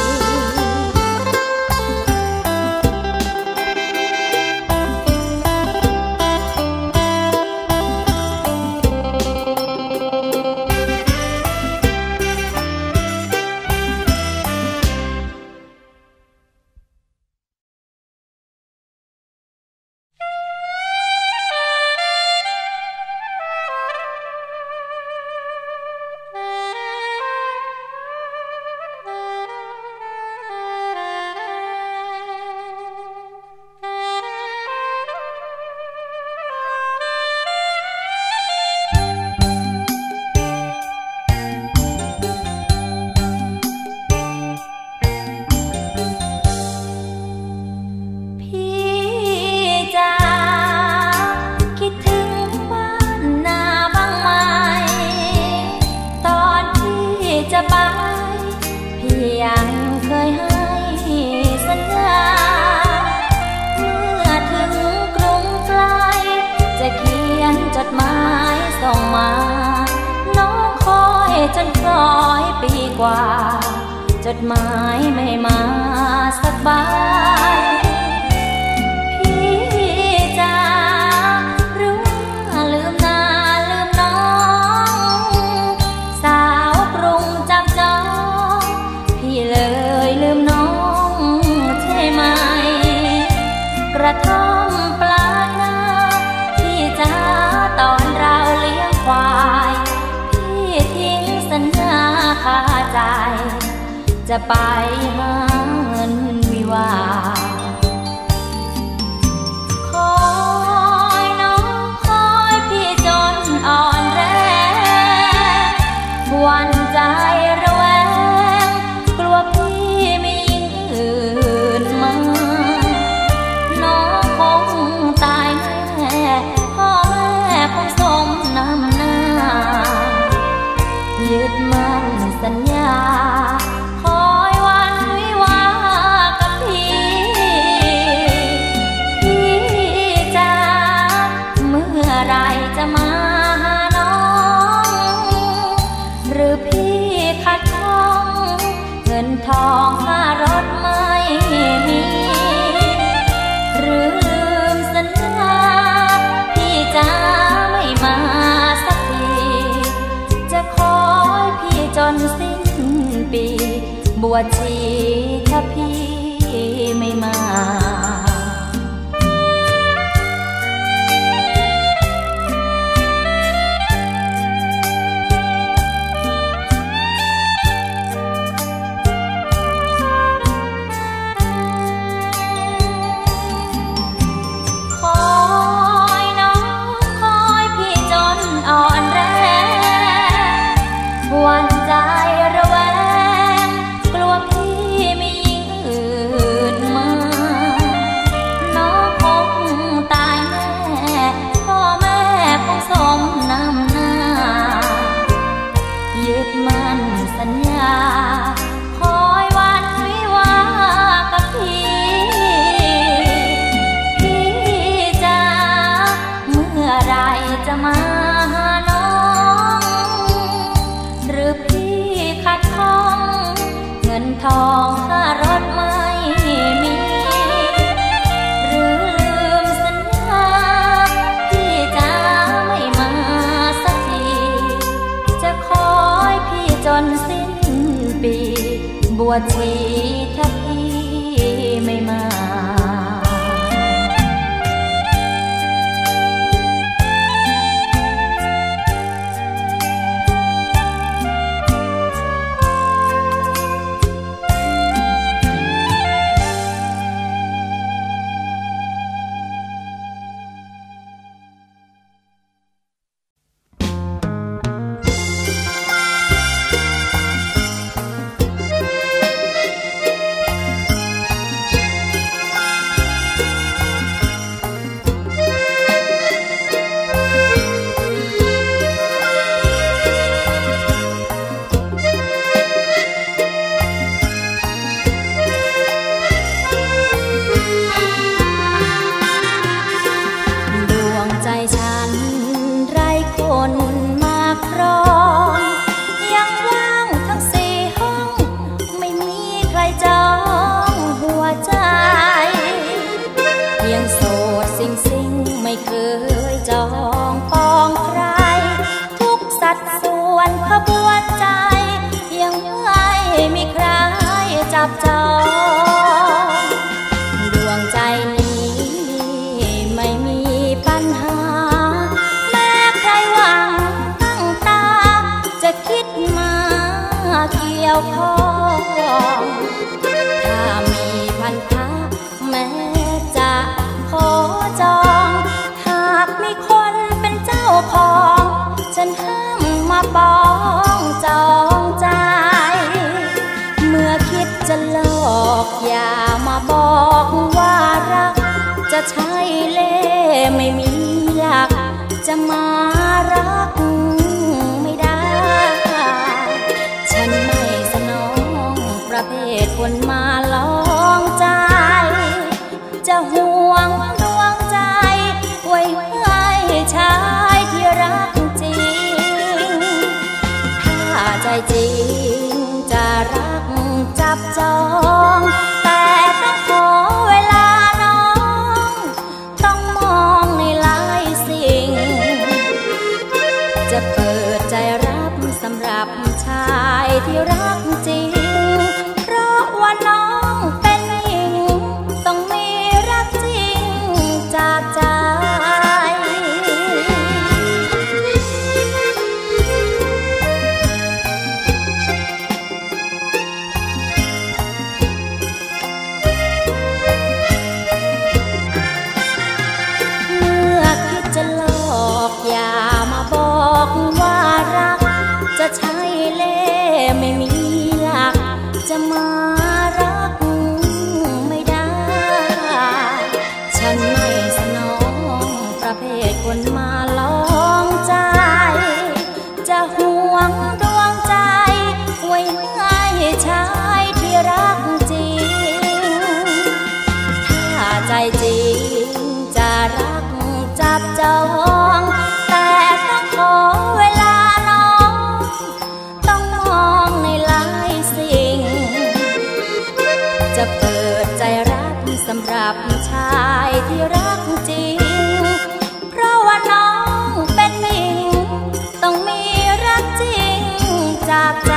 ยังเคยให้สัญญาเมื่อถึงกรุงไกลจะเขียนจดหมายส่งมาน้องคอยจนคล้อยปีกว่าจดหมายไม่มาสักใบพี่จ๋ารู้ว่าลืมหน้าลืมน้องสาวกรุงจับจองเลยลืมน้องใช่ไหมกระท่อมปลายนาพี่จ๋าตอนเราเลี้ยงควายพี่ทิ้งสัญญาคาใจจะไปหาเงินวิวาคอยน้องคอยพี่จนอ่อนแรงวันใจระแวงกลัวพี่มีหญิงอื่นมาน้องคงตายแน่พ่อแม่คงสมน้ำหน้ายึดมั่นสัญญาคอยวันวิวากับพี่จ๋าเมื่อไรจะมาหาน้องหรือพี่ขัดข้องเงินทองค่ารถไม่มีหรือลืมสัญญาพี่จ๋าไม่มาสักทีจะคอยพี่จนสิ้นปีบวชชีถ้าพี่ไม่มาวันใจระแวงกลัวพี่มีหญิงอื่นมาน้องคงตายแน่พ่อแม่คงสมน้ำหน้ายึดมั่นสัญญาคอยวันวิวากับพี่จ๋าเมื่อไรจะมาหาน้องหรือพี่ขัดข้ององค่ารถไม่มีหรือลืมสัญญาพี่จะไม่มาสักทีจะคอยพี่จนสิ้นปีบวชชีถ้าพี่ไม่มาใช่เล่ไม่มีหลักจะมารักไม่ได้ฉันไม่สนองประเภทคนมาลองใจจะห่วงดวงใจไว้ให้ชายที่รักจริงถ้าใจจริงจะรักจับจองแต่ต้องขอเวลาจะเปิดใจรับสำหรับชายที่รักจริงเพราะว่าน้องเป็นหญิงต้องมีรักจริงจากใจเมื่อคิดจะหลอกอย่ามาบอกว่ารักจะใช่เล่ไม่มีหลักจะมารักไม่ได้ฉันไม่สนองประเภทคนมาลองใจจะห่วงดวงใจไว้ให้ชายที่รักจริงถ้าใจจริงจะรักจับจองแต่ต้องขอเวลาน้องต้องมองในหลายสิ่งจะเปิดใจรับสำหรับชายที่รักจริงเพราะว่าน้องเป็นหญิงต้องมีรักจริงจากใจ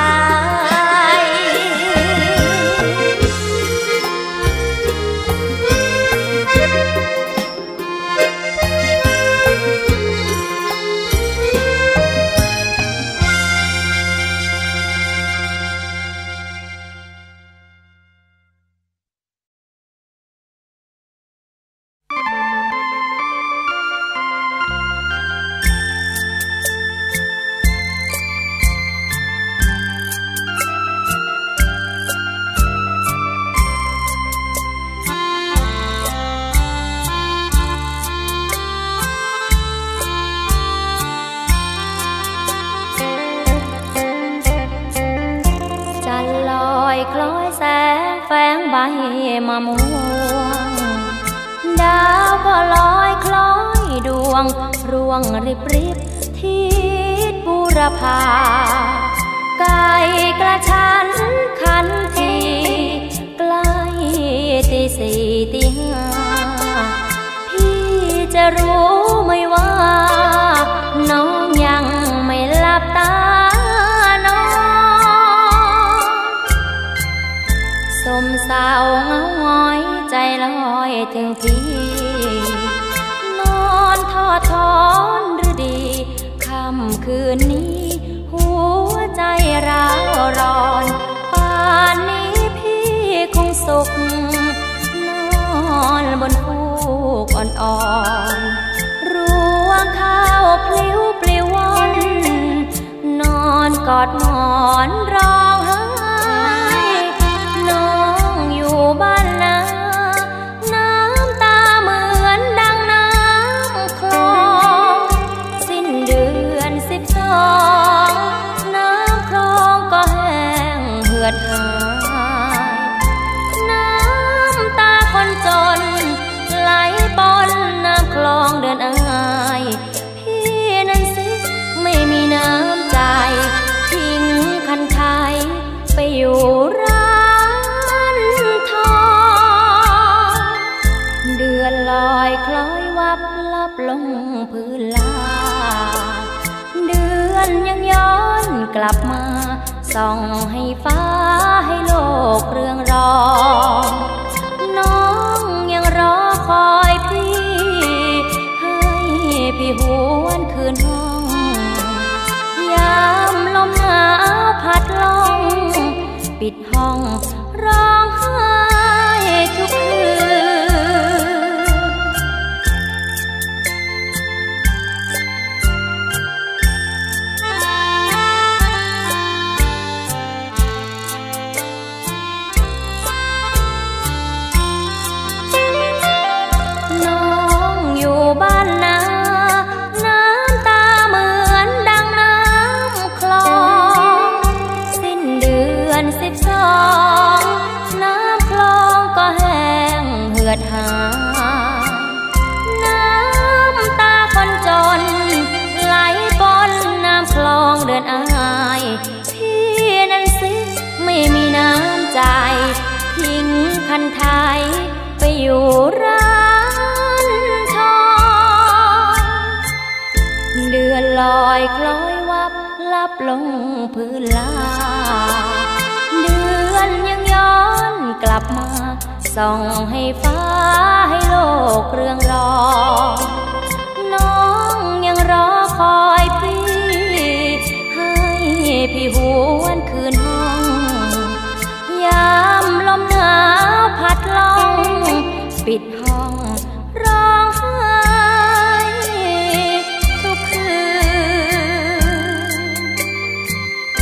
คล้อยแสงแฝงใบมะม่วงดาวก็ลอยคล้อยดวงร่วงริบริบทิศบูรพาไก่กระชั้นขันทีงพี่นอนทอดถอนหรือดีค่ำคืนนี้หัวใจร้าวร้อนป่านนี้พี่คงสุขนอนบนฟูกอ่อนๆรวงข้าวพลิ้วปลิวว่อนนอนกอดหมอนร้องไห้น้องอยู่บ้านนาน้ำตาเหมือนดังน้ำคลองสิ้นเดือน12น้ำคลองก็แห้งเหือดหายน้ำตาคนจนไหลปนน้ำคลองเดินอายพี่นั้นสิไม่มีน้ำใจทิ้งคันไทยไปอยู่ร้านทองเดือนลอยคล้อยวับลับลงพื้นลาเดือนยังย้อนกลับมาส่องให้ฟ้าให้โลกเรืองรองน้องยังรอคอยพี่ให้พี่หวนคืนห้องยามลมหนาวพัดลงปิดห้องร้องไห้ทุกคืนน้องอยู่บ้านนาน้ำตาเหมือนดังน้ำคลองสิ้นเดือน12น้ำคลองก็แห้งเหือดหายน้ำตาคนจนไหลปนน้ำคลองเดินอายพี่นั้นสิไม่มีน้ำใจทิ้งคันไทยไปอยู่ร้านทองเดือนลอยคล้อยวับลับลงพื้นลาเดือนยังย้อนกลับมาส่องให้ฟ้าให้โลกเรืองรองน้องยังรอคอยพี่ให้พี่หวนคืนห้องยามลมหนาวพัดลงปิดห้องร้องไห้ทุกคืน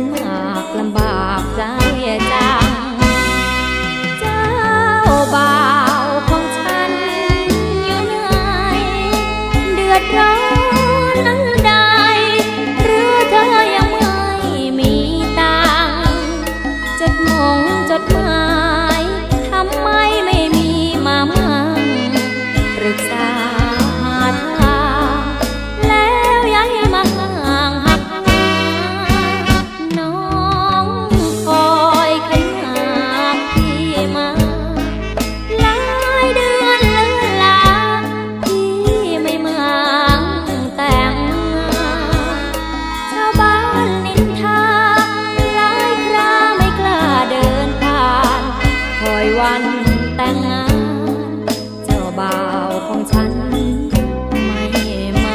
ลำบากใจจังเจ้าบ่าววันแต่งงานเจ้าบ่าวของฉันไม่มา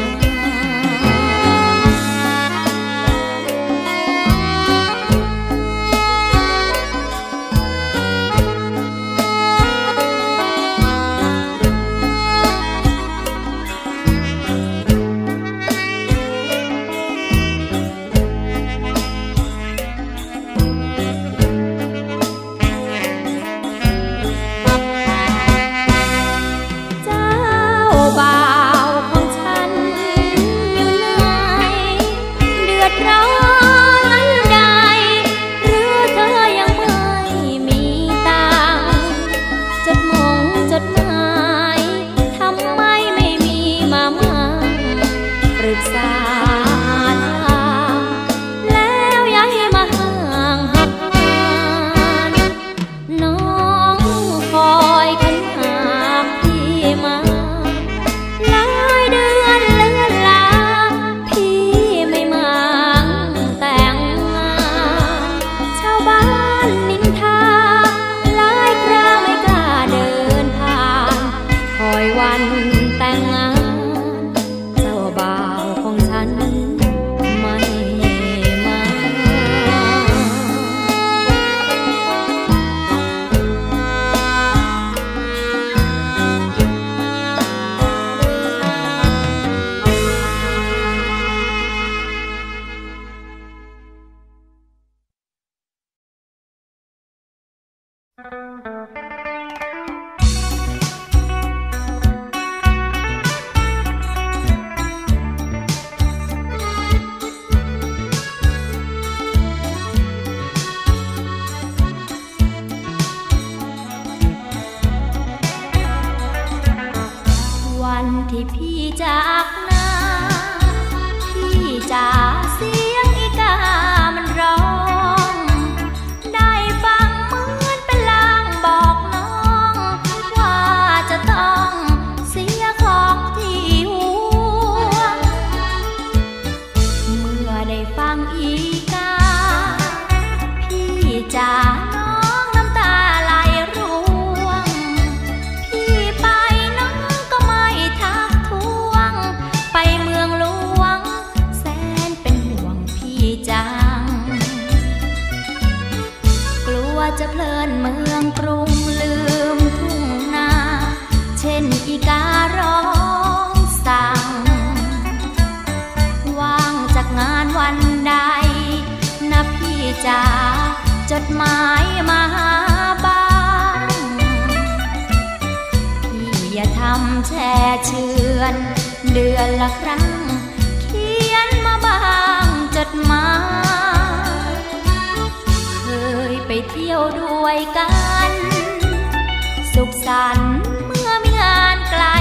วันที่พี่จากนาพี่จ๋าเสียงอีกามันร้องได้ฟังเหมือนเป็นลางบอกน้องว่าจะต้องเสียของที่ห่วงเมื่อได้ฟังอีกาพี่จ๋าน้องน้ำตาไหลร่วงพี่ไปน้องก็ไม่ทักท้วงไปเมืองหลวงแสนเป็นห่วงพี่จังกลัวจะเพลินเมืองกรุงลืมทุ่งนาเช่นอีการ้องสั่งว่างจากงานวันใดนะพี่จ๋าจดหมายมาหาบ้างพี่อย่าทำแช่เชือนเดือนละครั้งเขียนมาบ้างจดหมายเคยไปเที่ยวด้วยกันสุขสันต์เมื่อมีงานไกล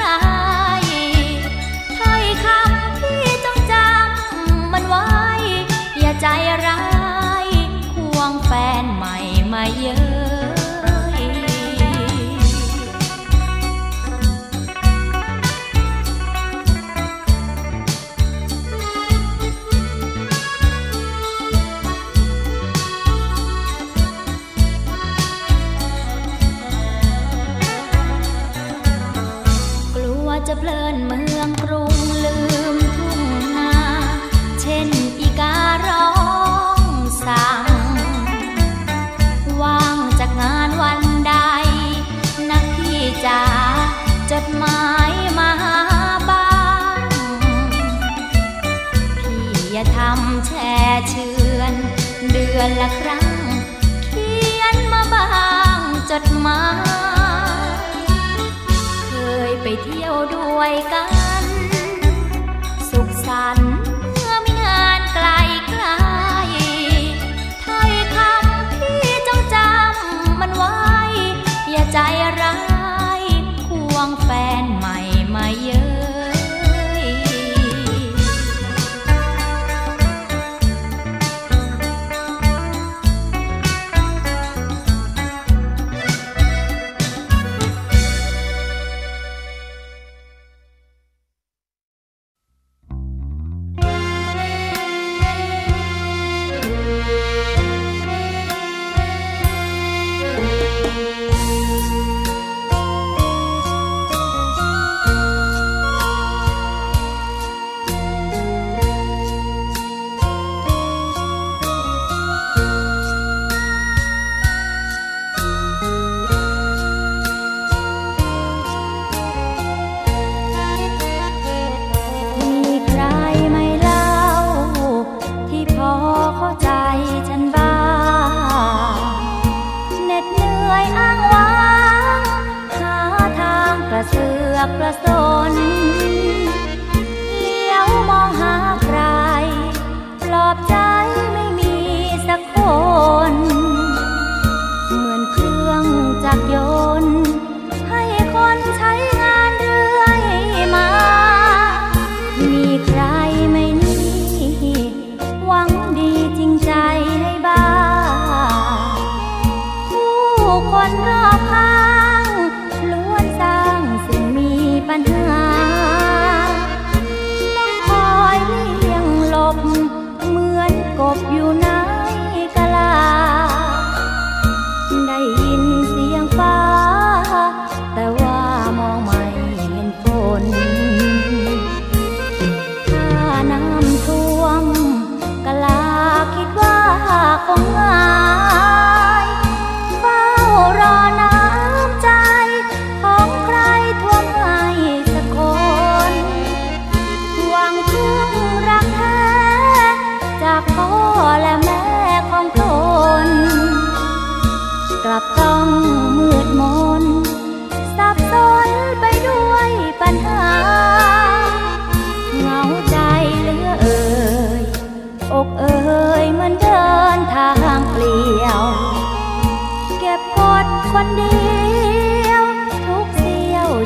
ๆถ้อยคำพี่จงจำมันไว้อย่าใจร้ายควงแฟนใหม่มาเย้ยกลัวจะเพลินเมืองกรุงลืมทุ่งนาเช่นอีการ้องสั่งว่างจากงานวันใดนะพี่จ๋าจดหมายมาหาบ้างพี่อย่าทำแช่เชือนเดือนละครั้งเขียนมาบ้างจดหมายเคยไปเที่ยวด้วยกันสุขสันต์เมื่อมีงานไกลๆถ้อยคำพี่จงจำมันไว้อย่าใจร้ายควงแฟนใหม่มาเย้ย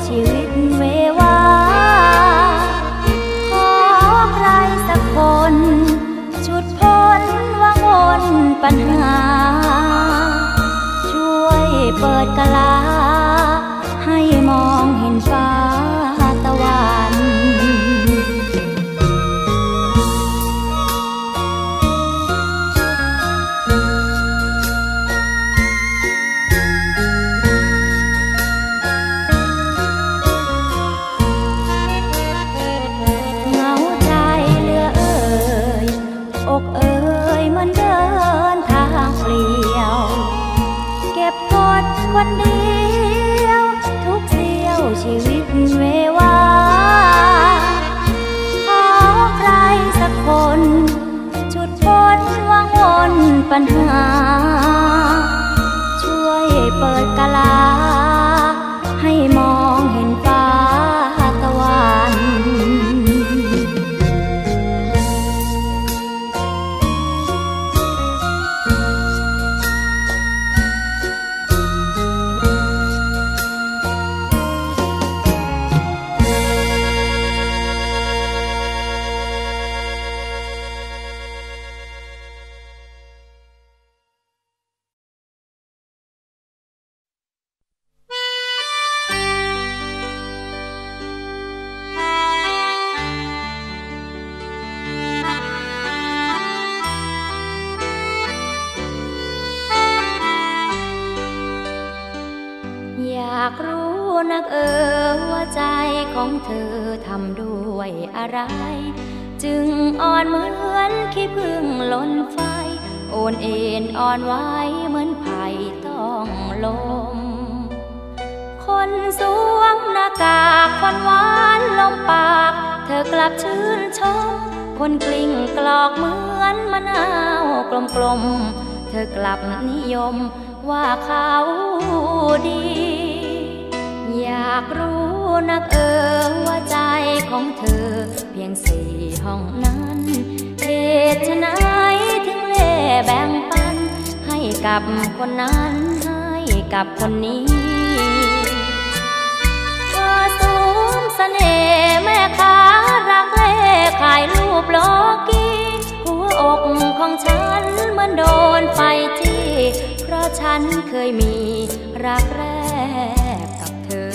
ชีวิตเววาขอใครสักคนฉุดพ้นวังวนปัญหาช่วยเปิดกะลาให้มองเห็นฟ้าตะวันคนเดียวทุกเสี้ยวชีวิตเววาขอใครสักคนฉุดพ้นวังวนปัญหาช่วยเปิดกะลาให้มองเห็นฟ้าตะวันอยากรู้นักว่าใจของเธอทำด้วยอะไรจึงอ่อนเหมือนขี้ผึ้งล้นไฟโอนเอ็นอ่อนไหวเหมือนไผ่ต้องลมคนสวมหน้ากากคนหวานลมปากเธอกลับชื่นชมคนกลิ้งกลอกเหมือนมะนาวกลมๆเธอกลับนิยมว่าเขาดีอยากรู้นักว่าใจของเธอเพียง4 ห้องนั้นเหตุไฉนถึงเล่แบ่งปันให้กับคนนั้นให้กับคนนี้เธอสวมเสน่ห์แม่ค้ารักเล่ขายรูปโลกีหัวอกของฉันเหมือนโดนไฟจี้เพราะฉันเคยมีรักแรกกับเธอ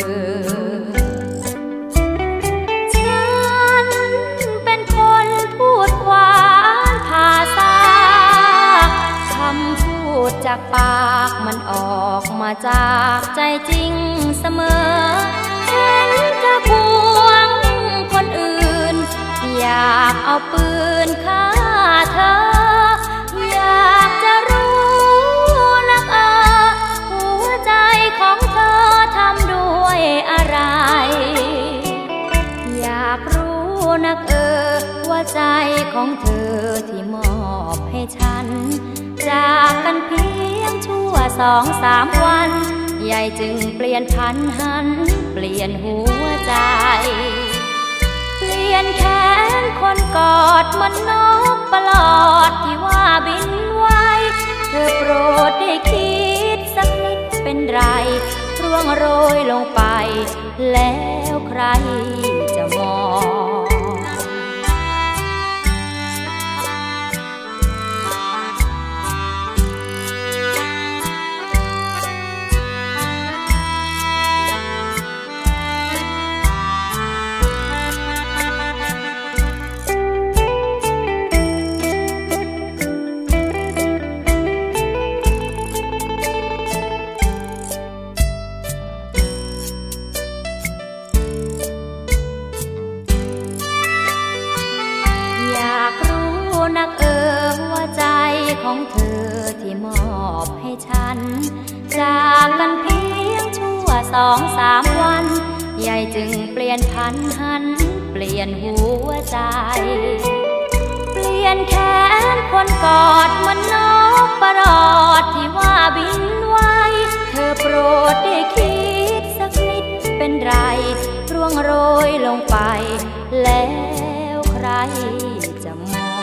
ฉันเป็นคนพูดหวานภาษาคำพูดจากปากมันออกมาจากใจจริงเสมอฉันจะพวงคนอื่นอยากเอาปืนฆ่าเธออยากจะรู้นักหัวใจของเธอทำด้วยอะไรอยากรู้นักว่าใจของเธอที่มอบให้ฉันจากกันเพียงชั่ว2-3 วันใหญ่จึงเปลี่ยนพันหันเปลี่ยนหัวใจเปลี่ยนแขนคนกอดมันนกประหลอดที่ว่าบินไวเธอโปรดได้คิดสักนิดเป็นไรร่วงโรยลงไปแล้วใครจะมองนักว่าใจของเธอที่มอบให้ฉันจากกันเพียงชั่ว2-3 วันใหญ่จึงเปลี่ยนพันหันเปลี่ยนหัวใจเปลี่ยนแขนคนกอดมันนกประหลอดที่ว่าบินไวเธอโปรดได้คิดสักนิดเป็นไรร่วงโรยลงไปแล้วใครจะมอง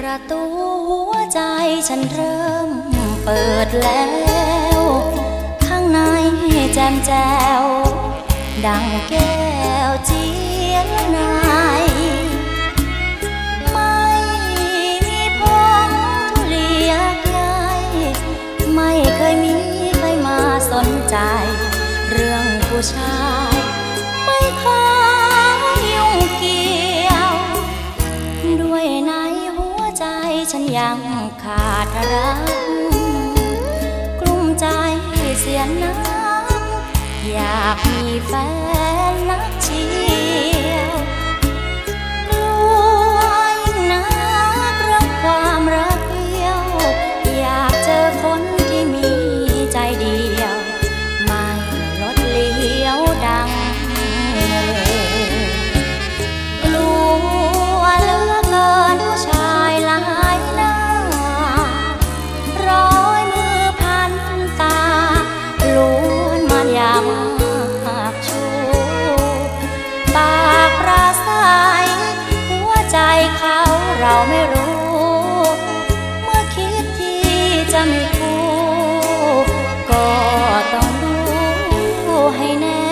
ประตูหัวใจฉันเริ่มเปิดแล้วข้างในแจ่มแจ้วดังแก้วเจียนนายไม่มีพงทุเลียไกลไม่เคยมีใครมาสนใจเรื่องผู้ชายไม่เคยยุ่งเกี่ยวด้วยในหัวใจฉันยังขาดรักกลุ้มใจเสียน้ำอยากมีแฟนนักเชียวกลัวยิ่งนักรักความรักเดียวอยากเจอคนที่มีใจเดียวไม่ลดเลี้ยวดังกลัวเหลือเกินผู้ชายหลายหน้าร้อยมือพันตาล้วนมันอยากชูปากปราศัยหัวใจเขาเราไม่รู้เมื่อคิดที่จะมีคู่ก็ต้องดูให้แน่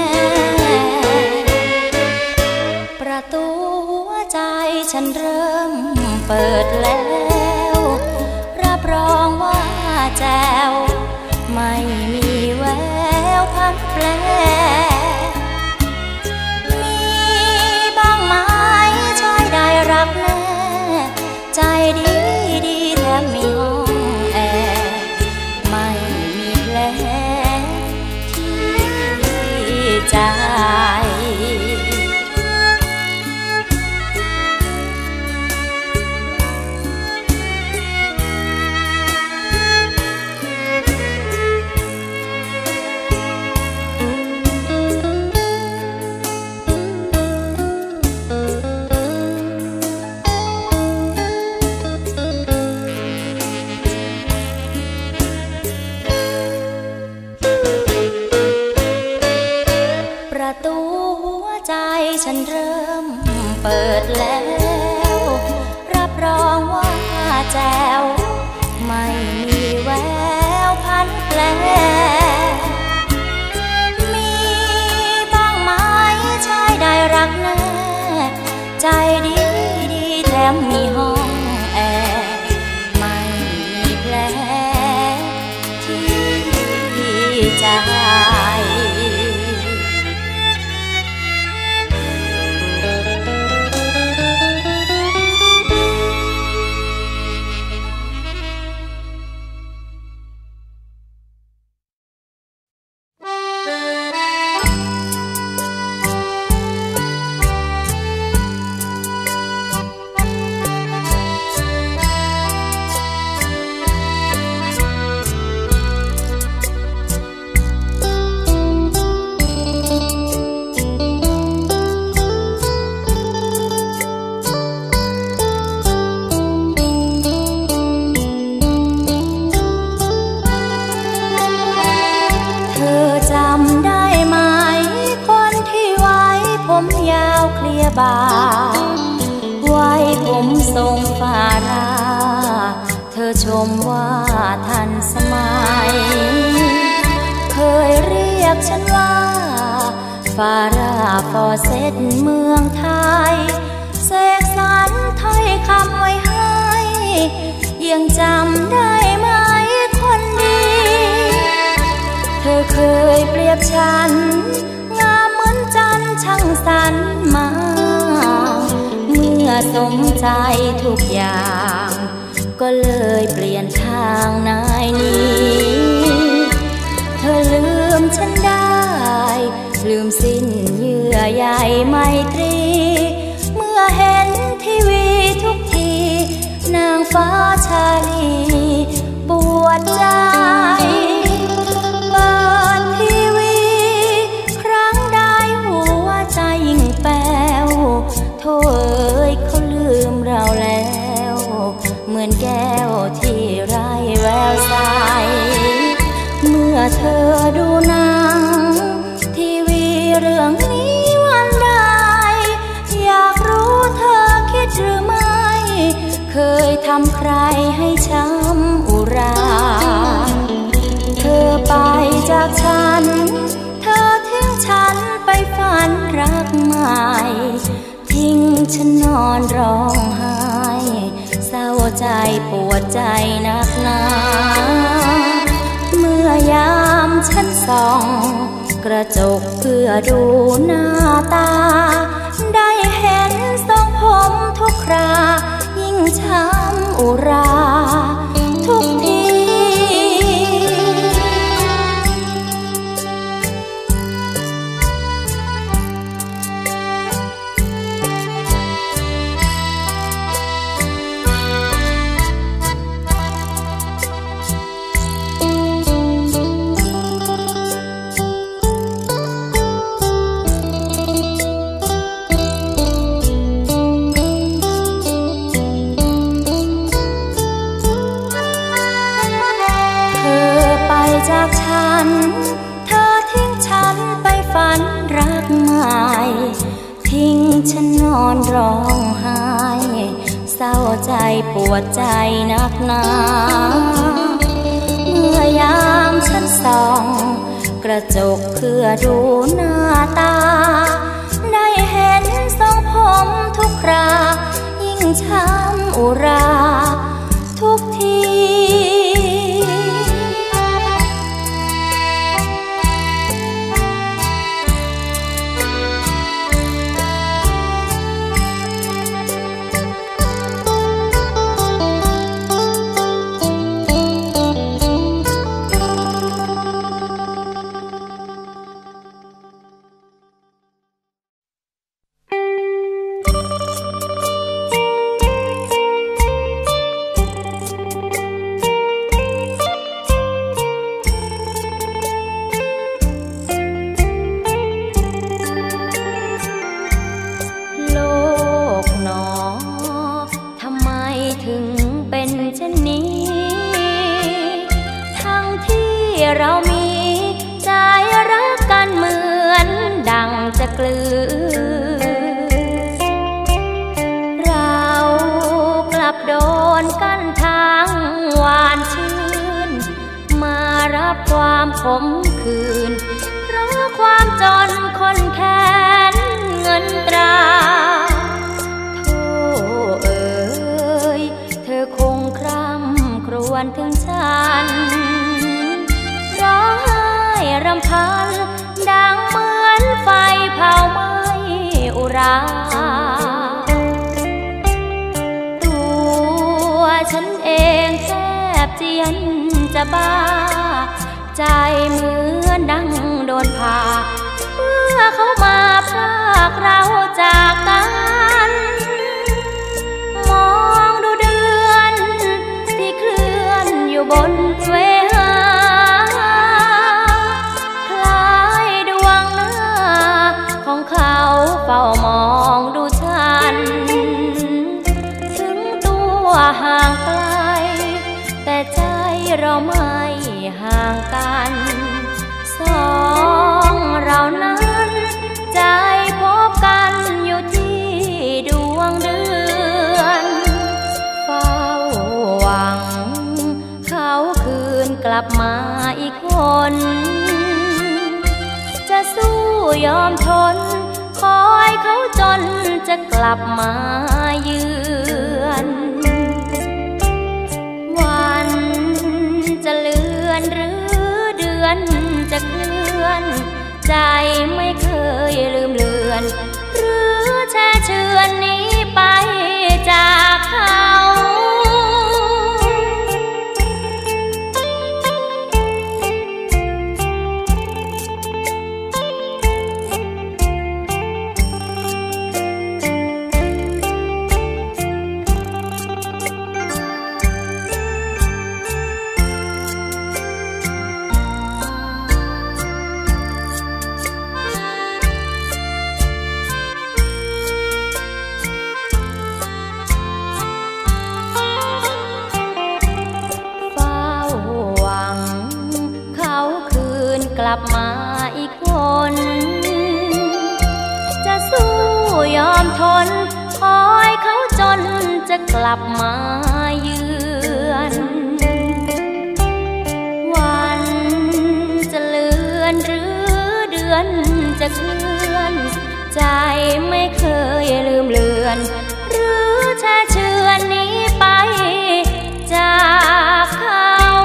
ประตูหัวใจฉันเริ่มเปิดแล้วรับรองว่าแจ๋วไม่มีแววพักแปลมีบ้างไหมชายได้รักแน่ใจดีดีแถมมีห้องแอร์ไม่มีแผลที่ใจประตูหัวใจฉันเริ่มเปิดแล้วรับรองว่าแจ๋วไม่มีแววพันแปลมีบ้างไหมชายได้รักแน่ใจดีดีแถมมีห้องแอร์ไม่มีแผลที่ใจไว้ผมทรงฝ่าราเธอชมว่าทันสมัยเคยเรียกฉันว่าฟาราฟอเซตเมืองไทยเสกสรรถ้อยคำไว้ให้ยังจำได้ไหมคนดีเธอเคยเปรียบฉันงามเหมือนจันทร์ช่างสรรมาเมื่อสมใจทุกอย่างก็เลยเปลี่ยนทางนายนี้เธอลืมฉันได้ลืมสิ้นเยื่อใยไมตรีเมื่อเห็นทีวีทุกทีนางฟ้าชาลีปวดใจเปิดทีวีครั้งใดหัวใจยิ่งแป้วโธ่เอ้ยเขาลืมเราแล้วเหมือนแก้วที่ไร้แววใสเมื่อเธอดูหนังทีวีเรื่องนี้วันใดอยากรู้เธอคิดหรือไม่เคยทำใครให้ช้ำอุราเธอไปจากฉันเธอทิ้งฉันไปฝันรักใหม่ทิ้งฉันนอนร้องไห้เศร้าใจปวดใจนักหนาเมื่อยามฉันส่องกระจกเพื่อดูหน้าตาได้เห็นทรงผมทุกครายิ่งช้ำอุราทุกทีจากฉันเธอทิ้งฉันไปฝันรักใหม่ทิ้งฉันนอนร้องไห้เศร้าใจปวดใจนักหนาเมื่อยามฉันส่องกระจกเพื่อดูหน้าตาได้เห็นทรงผมทุกครายิ่งช้ำอุราทุกทีเรามีใจรักกันเหมือนดังจะกลืนเรากลับโดนกันทางหวานชื่นมารับความขมขื่นเพราะความจนคนแค้นเงินตราโธ่เอ๋ยเธอคงคร่ำครวญถึงฉันร้องไห้รำพันดังเหมือนไฟเผาไหม้อุราตัวฉันเองแทบเจียนจะบ้าใจเหมือนดังโดนผ่าเมื่อเขามาพรากเราจากกันมองดูเดือนที่เคลื่อนอยู่บนเวหาของเขาเฝ้ามองดูฉันถึงตัวห่างไกลแต่ใจเราไม่ห่างกันสองเรานั้นใจพบกันอยู่ที่ดวงเดือนเฝ้าหวังเขาคืนกลับมาอีกคนจะสู้ยอมทนคอยเขาจนจะกลับมาเยือนวันจะเลือนหรือเดือนจะเคลื่อนใจไม่เคยลืมเลือนหรือแช่เชือนนี้ไปจากเขามาเยือนวันจะเลือนหรือเดือนจะเคลื่อนใจไม่เคยลืมเลือนหรือแช่เชือนนี้ไปจากเขา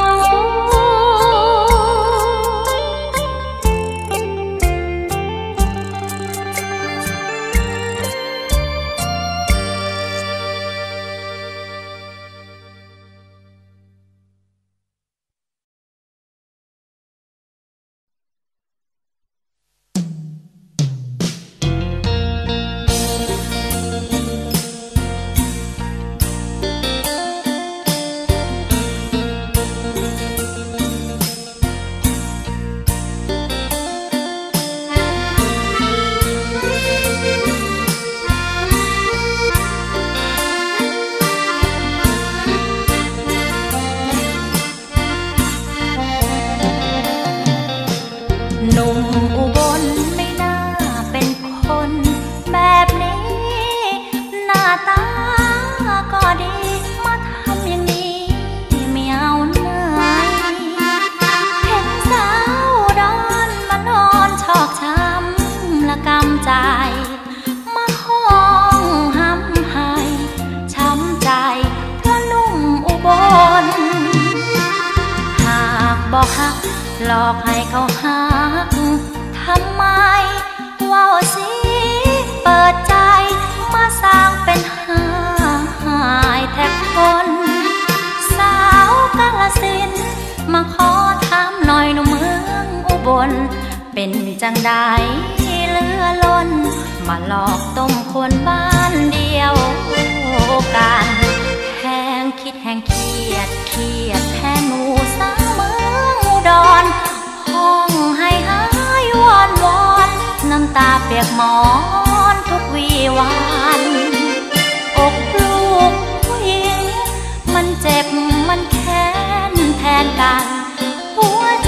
หนุ่มอุบลไม่น่าเป็นคนแบบนี้หน้าตาก็ดีมาทำอย่างนี้ไม่เอาไหนเห็นสาวดอนมานอนชอกช้ำละกำใจมาห้องห้ำให้ช้ำใจเพราะหนุ่มอุบลหากบอกหักหลอกให้เขาหักทำไมว่าวสิเปิดใจมาสร้างเป็นหายแทบคนสาวกาฬสินธุ์มาขอถามหน่อยหนุ่มเมืองอุบลเป็นจังใดเหลือล้นมาหลอกต้มคนบ้านเดียวกันแห้งคิดแห้งเครียดแทนหนูสาวเมืองอุดรห้องให้หายวอนน้ำตาเปียกหมอนทุกวีวันอกลูกผู้หญิงมันเจ็บมันแค้นแทนกันหัวใจ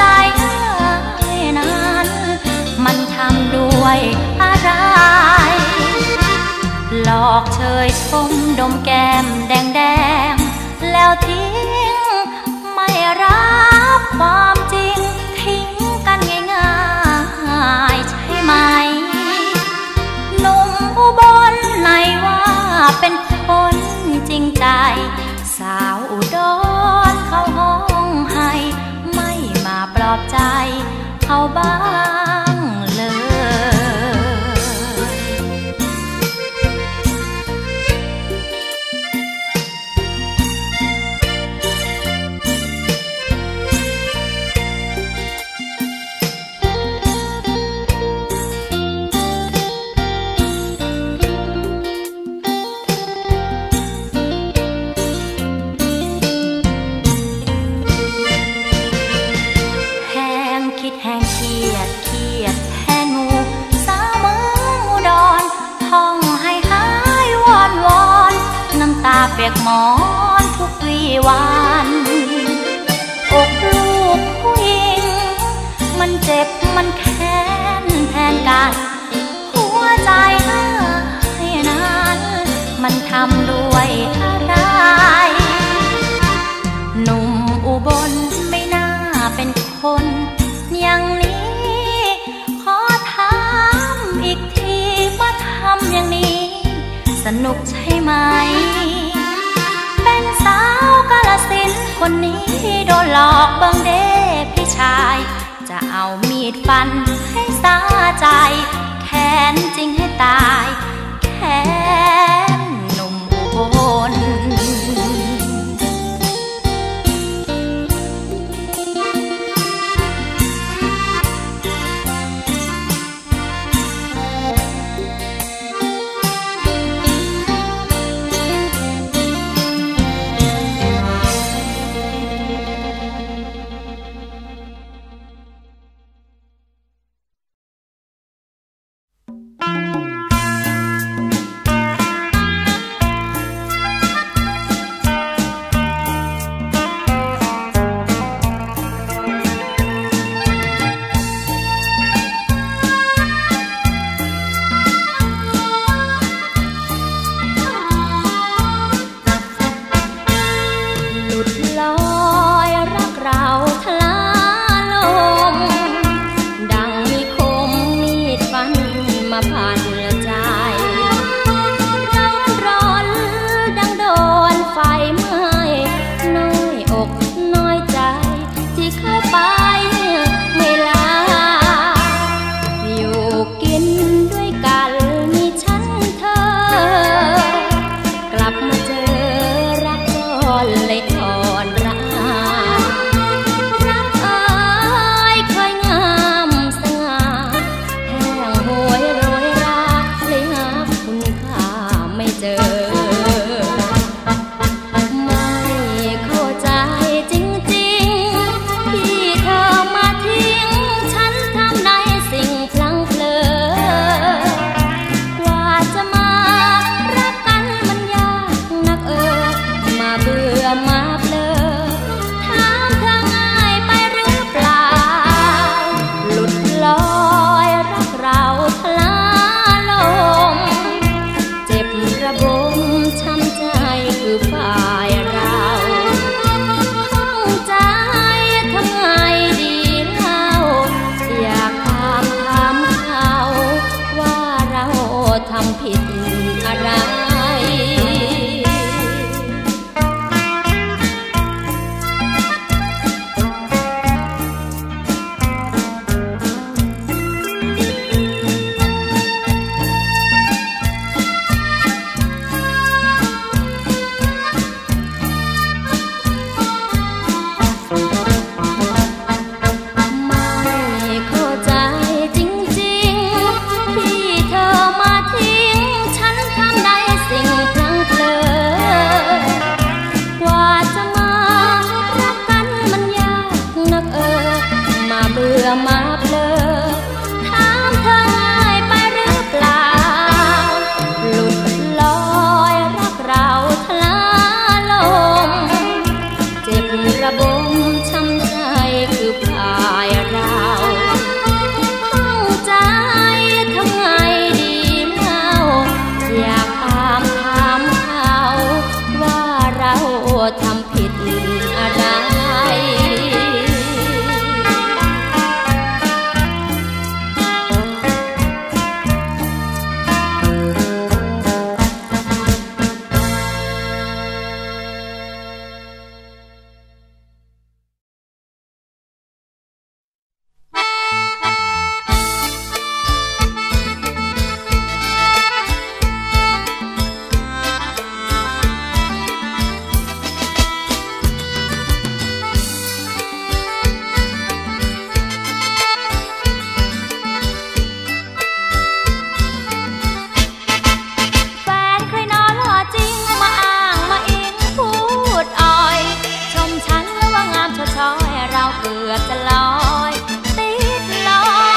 นั้นมันทำด้วยอะไรหลอกเชยชมดมแก้มแดงแล้วทิ้งไม่รับความจริงทิ้งกันง่ายๆใช่ไหมหนุ่มอุบลไหนว่าเป็นคนจริงใจสาวอุดรเขาห้องให้ไม่มาปลอบใจเขาบ้างเลยเปียกหมอนทุกวีวันอกลูกผู้หญิงมันเจ็บมันแค้นแทนกันหัวใจให้นั้นมันทำด้วยอะไรหนุ่มอุบลไม่น่าเป็นคนอย่างนี้ขอถามอีกทีว่าทำอย่างนี้สนุกใช่ไหมเป็นสาวกาฬสินธุ์คนนี้โดนหลอกบังเด้พี่ชายจะเอามีดฟันให้สาใจแค้นจริงให้ตายแค้นหนุ่มอุบลเลุดลอยรักเราทลาลงดังมีคมมีดฟันมาพันใจร้อนร้อนดังโดนไฟไหม้น้อยอกน้อยใจที่เข้าไปไม่ลาอยู่กินด้วยกันมีฉันเธอกลับมาเจอรักจรเลยทอนรักเอ่ยเคยงามสง่าแห้งโหยโรยราเลยหาคุณค่าไม่เจอไม่เข้าใจจริงๆที่เธอมาทิ้งฉันทำในสิ่งพลั้งเผลอกว่าจะมารักกันมันยากนักมาเบื่อมาเผลอถามเธอง่ายไปหรือเปล่าหลุดลอยรักเราทลาลงเจ็บระบมช้ำใจคือฝ่ายเราข้องใจทำไงดีเล่าอยากถามเขาว่าเราทำผิดอะไรไม่เข้าใจจริงๆที่เธอมาทิ้งฉันทำได้สิ่งพลั้งเผลอกว่าจะมารักกันมันยากนักมาเบื่อมาเผลอถามเธอง่ายไปหรือเปล่าหลุดลอยรักเราทลาลงเจ็บระบมช้ำใจคือฝ่ายเราข้องใจทำไงดีเล่าอยากถามเขาว่าเราทำผิดอะไรแฟนใครน้อหล่อจริงมาอ้างมาอิงพูดอ่อยชมฉันว่างามชอช้อยเราเกือบจะลอยติดลอ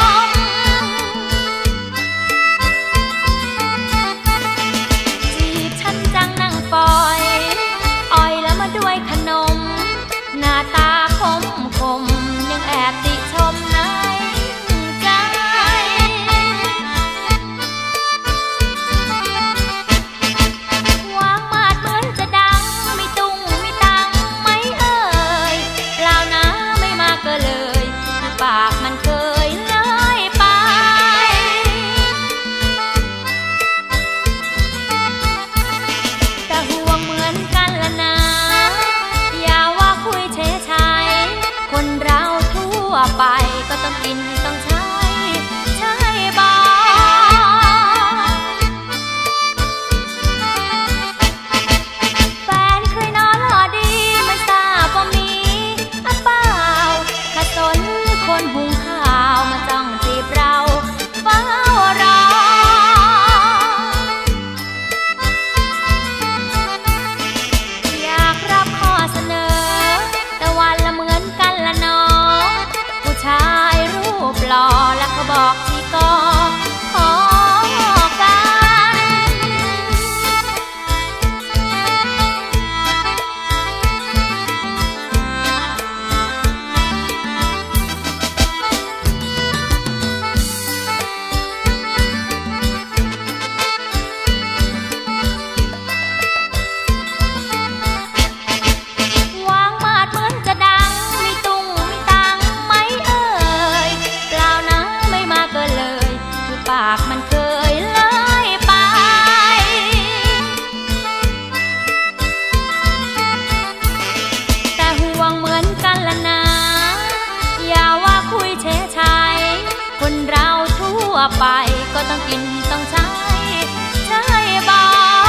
ก็ต้องกินต้องใช้ใช่บ่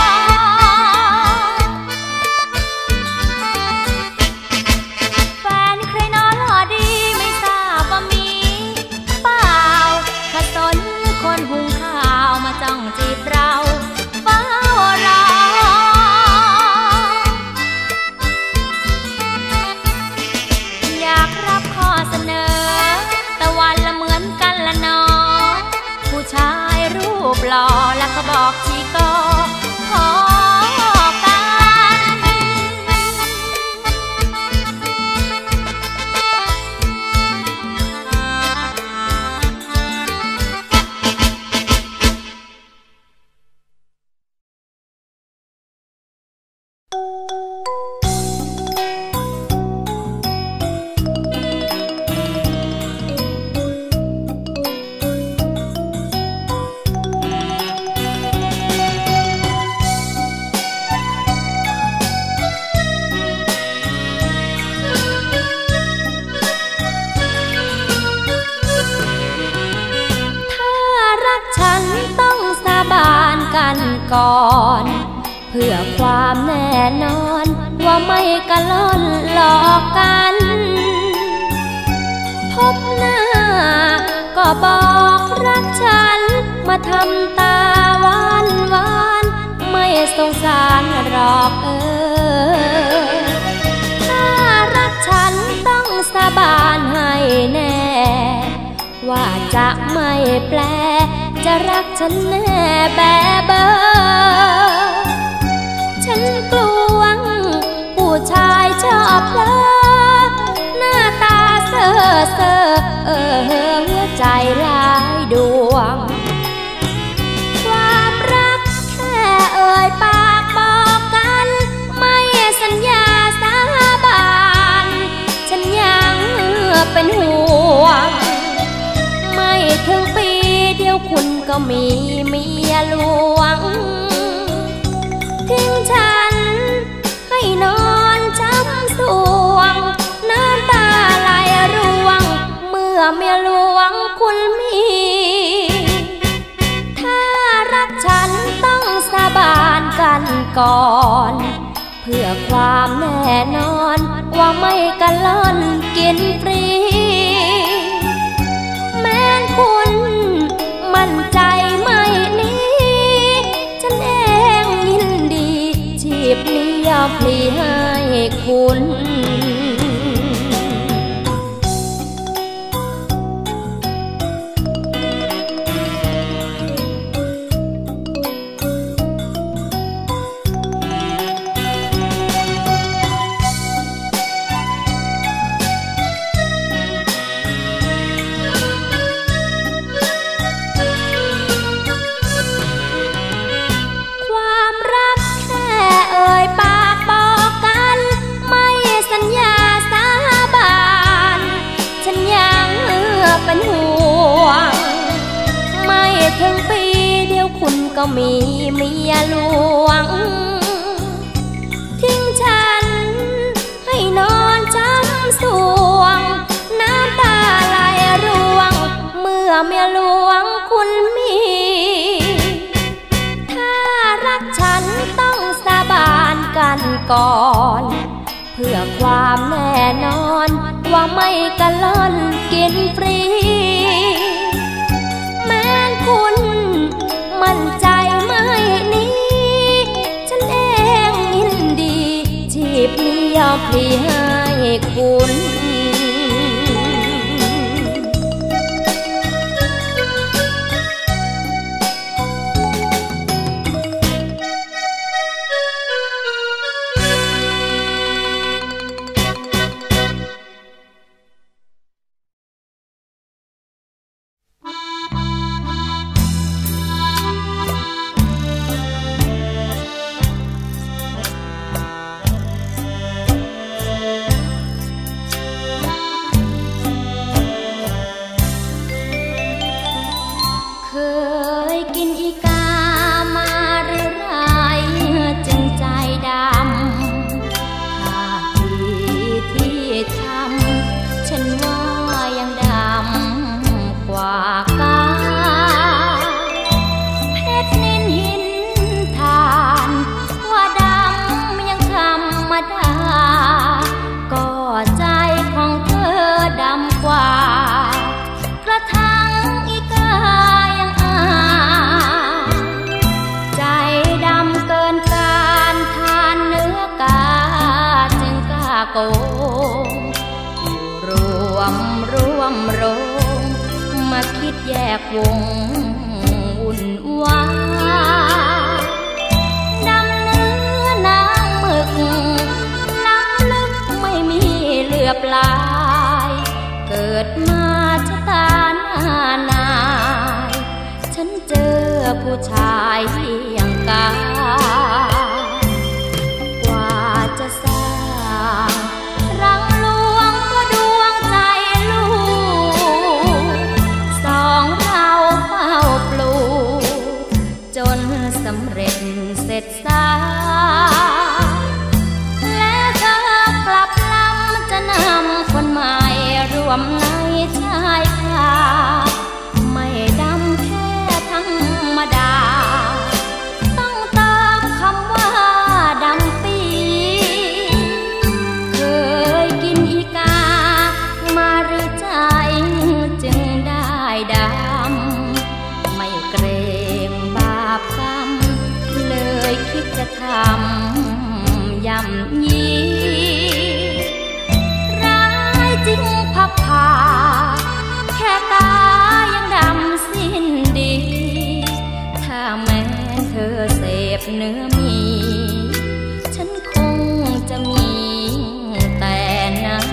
แฟนใครน้อหล่อดีไม่ทราบว่ามีเปล่าถ้าสนคนหุงข้าวมาจ้องจีบเราเฝ้ารออยากรับข้อเสนอแต่วันละเหมือนกันละน้องผู้ชายรูปหล่อแล้วก็บอกชีก็พอกันฉันต้องสาบานกันก่อนเพื่อความแน่นอนว่าไม่กะล่อนหลอกกันพบหน้าก็บอกรักฉันมาทำตาหวานหวานไม่สงสารหรอกถ้ารักฉันต้องสาบานให้แน่ว่าจะไม่แปลจะรักฉันแน่แบบเบอฉันกลวงผู้ชายชอบเพลอหน้าตาเซ่อเซ่อหัวใจหลายดวงความรักแค่เอ่ยปากบอกกันไม่สัญญาสาบานฉันยังเป็นห่วงไม่ถึงปีเดียวคุณก็มีเมียหลวงทิ้งฉันให้นอนช้ำสวงน้ำตาไหลร่วงเมื่อเมียหลวงคุณมีถ้ารักฉันต้องสาบานกันก่อนเพื่อความแน่นอนว่าไม่กะล่อนกินฟรีแม้คุณมั่นใจไม่นี้ฉันเองยินดีชีพนี้ยอมพลีให้คุณเป็นห่วงไม่ถึงปีเดียวคุณก็มีเมียหลวงทิ้งฉันให้นอนช้ำสวงน้ำตาไหลร่วงเมื่อเมียหลวงคุณมีถ้ารักฉันต้องสาบานกันก่อนเพื่อความแน่นอนว่าไม่กะล่อนกินฟรีแม้คุณมั่นใจไม่นี้ฉันเองยินดีชีพนี้ยอมพลีให้คุณเโกงอยู่รวมโรงมาคิดแยกวงวุ่นวายดำเนื้อนางหมึกน้ำลึกไม่มีเหลือบลายเกิดมาชะตาหน้านายฉันเจอผู้ชายอย่างกากว่าจะสร้างรังลวงก็ดวงใจลูกสองเราเฝ้าปลูกจนสำเร็จเสร็จสายและเธอกลับลำจะนำคนใหม่รวมในชายคาไม่ดำแค่ธรรมดาต้องเติมคำว่าดำปีเคยกินอีกามาหรือใจจึงได้ดำไม่เกรงบาปกรรมเลยคิดจะทำย่ำยีร้ายจริงพับผ่าแค่ตายังดำสิ้นดีถ้าแม้เธอเสพเนื้อมีฉันคงจะมีแต่น้ำ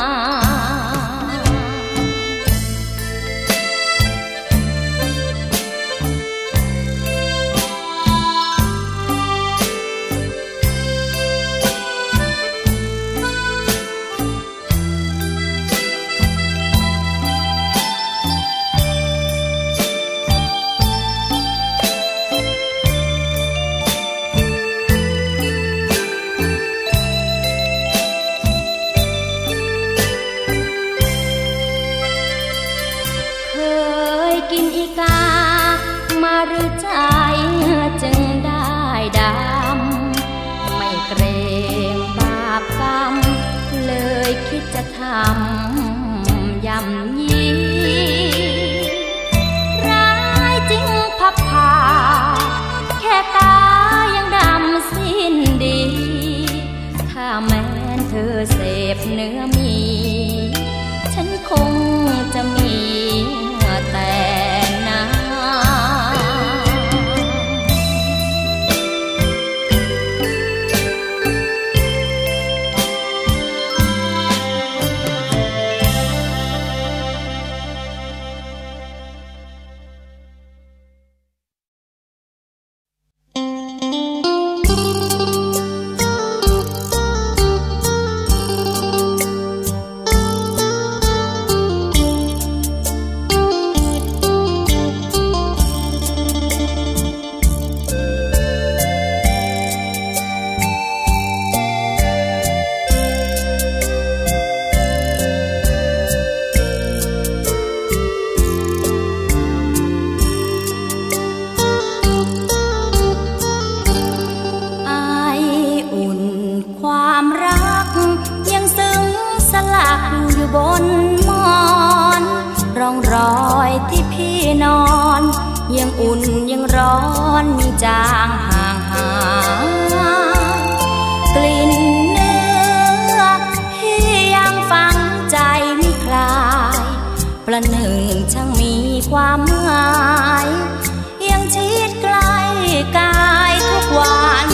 กินอีกามาหรือใจจึงได้ดำไม่เกรงบาปกรรมเลยคิดจะทำย่ำยีร้ายจริงพับผ่าแค่ตายังดำสิ้นดีถ้าแม้เธอเสพเนื้อมีฉันคงจะมีแต่น้ำบนหมอนร่องรอยที่พี่นอนยังอุ่นยังร้อนมีจางห่างหายกลิ่นเนื้อที่ยังฝังใจไม่คลายประหนึ่งช่างมีความหมายยังชิดใกล้กายทุกวัน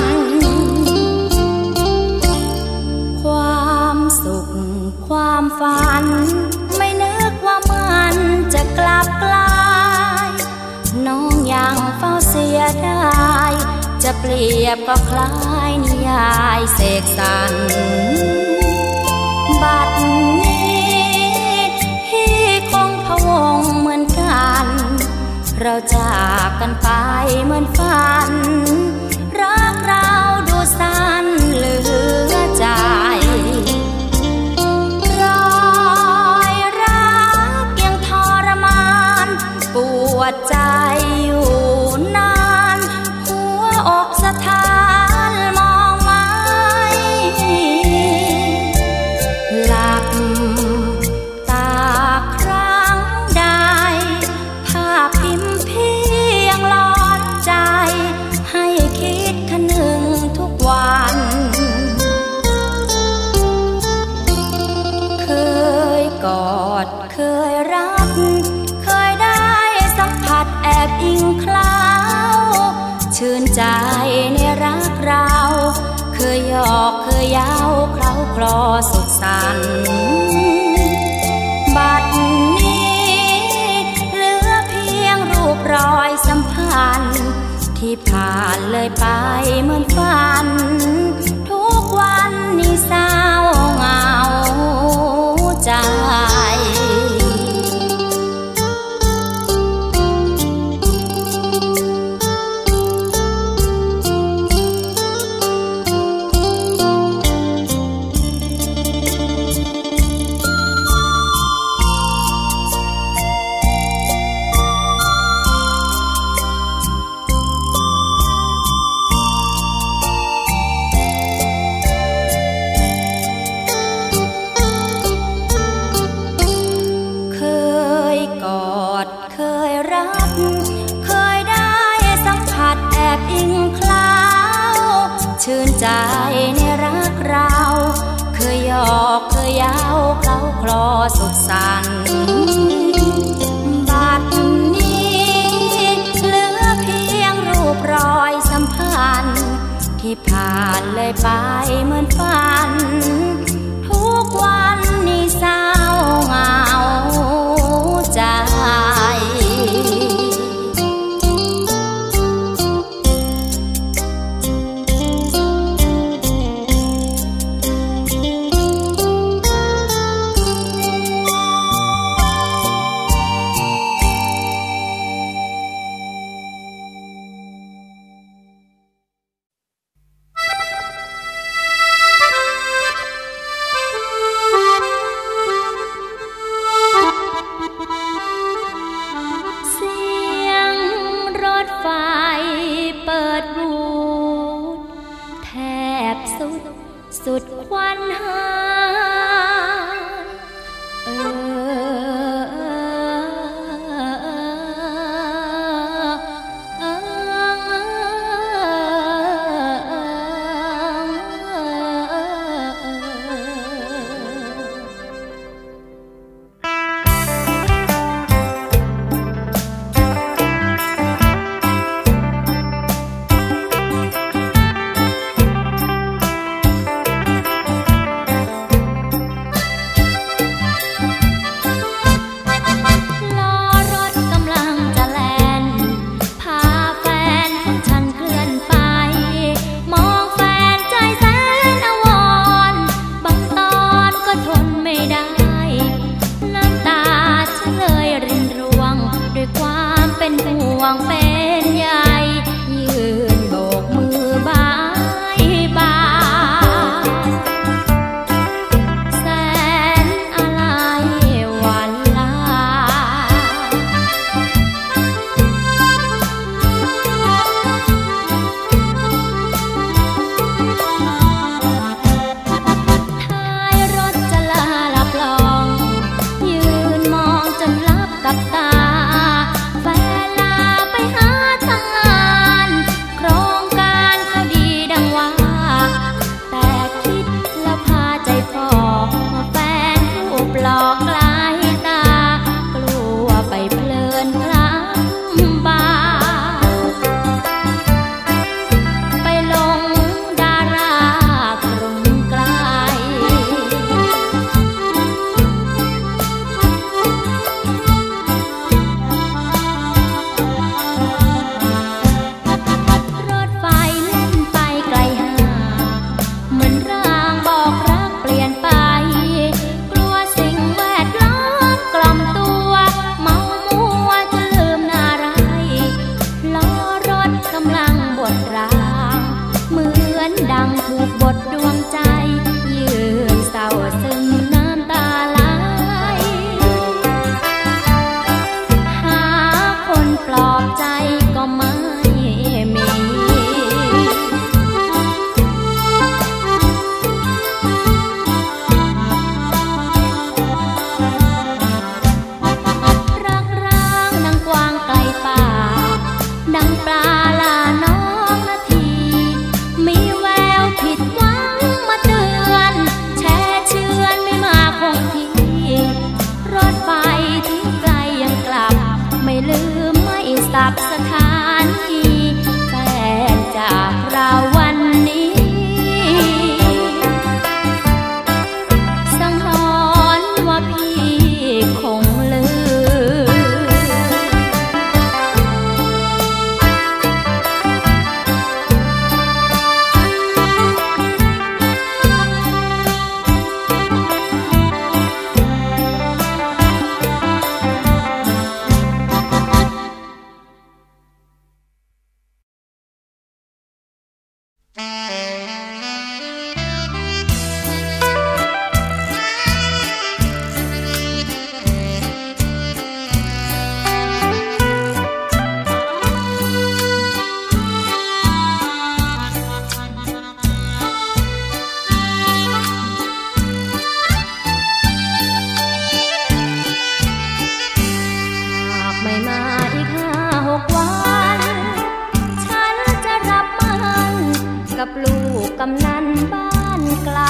ความสุขความฝันไม่นึกว่ามันจะกลับกลายน้องยังเฝ้าเสียดายจะเปรียบก็คล้ายนิยายเสกสรรบัดนี้พี่คงพะวงเหมือนกันเราจากกันไปเหมือนฝันรักเราดูสั้นเหลือใจปวดใจอยู่นานหัวอกสถานมองไหมหลับตาครั้งใดภาพพิมพ์พี่ยังหลอนใจหใจในรักเราเคยหยอกเคยเย้าเคล้าคลอสุขสันต์บัดนี้เหลือเพียงรูปรอยสัมพันธ์ที่ผ่านเลยไปเหมือนฝันทุกวันนี้เศร้าเหงาใจชื่นใจในรักเราเคยหยอกเคยเย้าเคล้าคลอสุขสันต์บัดนี้เหลือเพียงรูปรอยสัมพันธ์ที่ผ่านเลยไปเหมือนฝันทุกวันนี้เศร้าเหงาใจสุดควันหาำนันบ้านไกล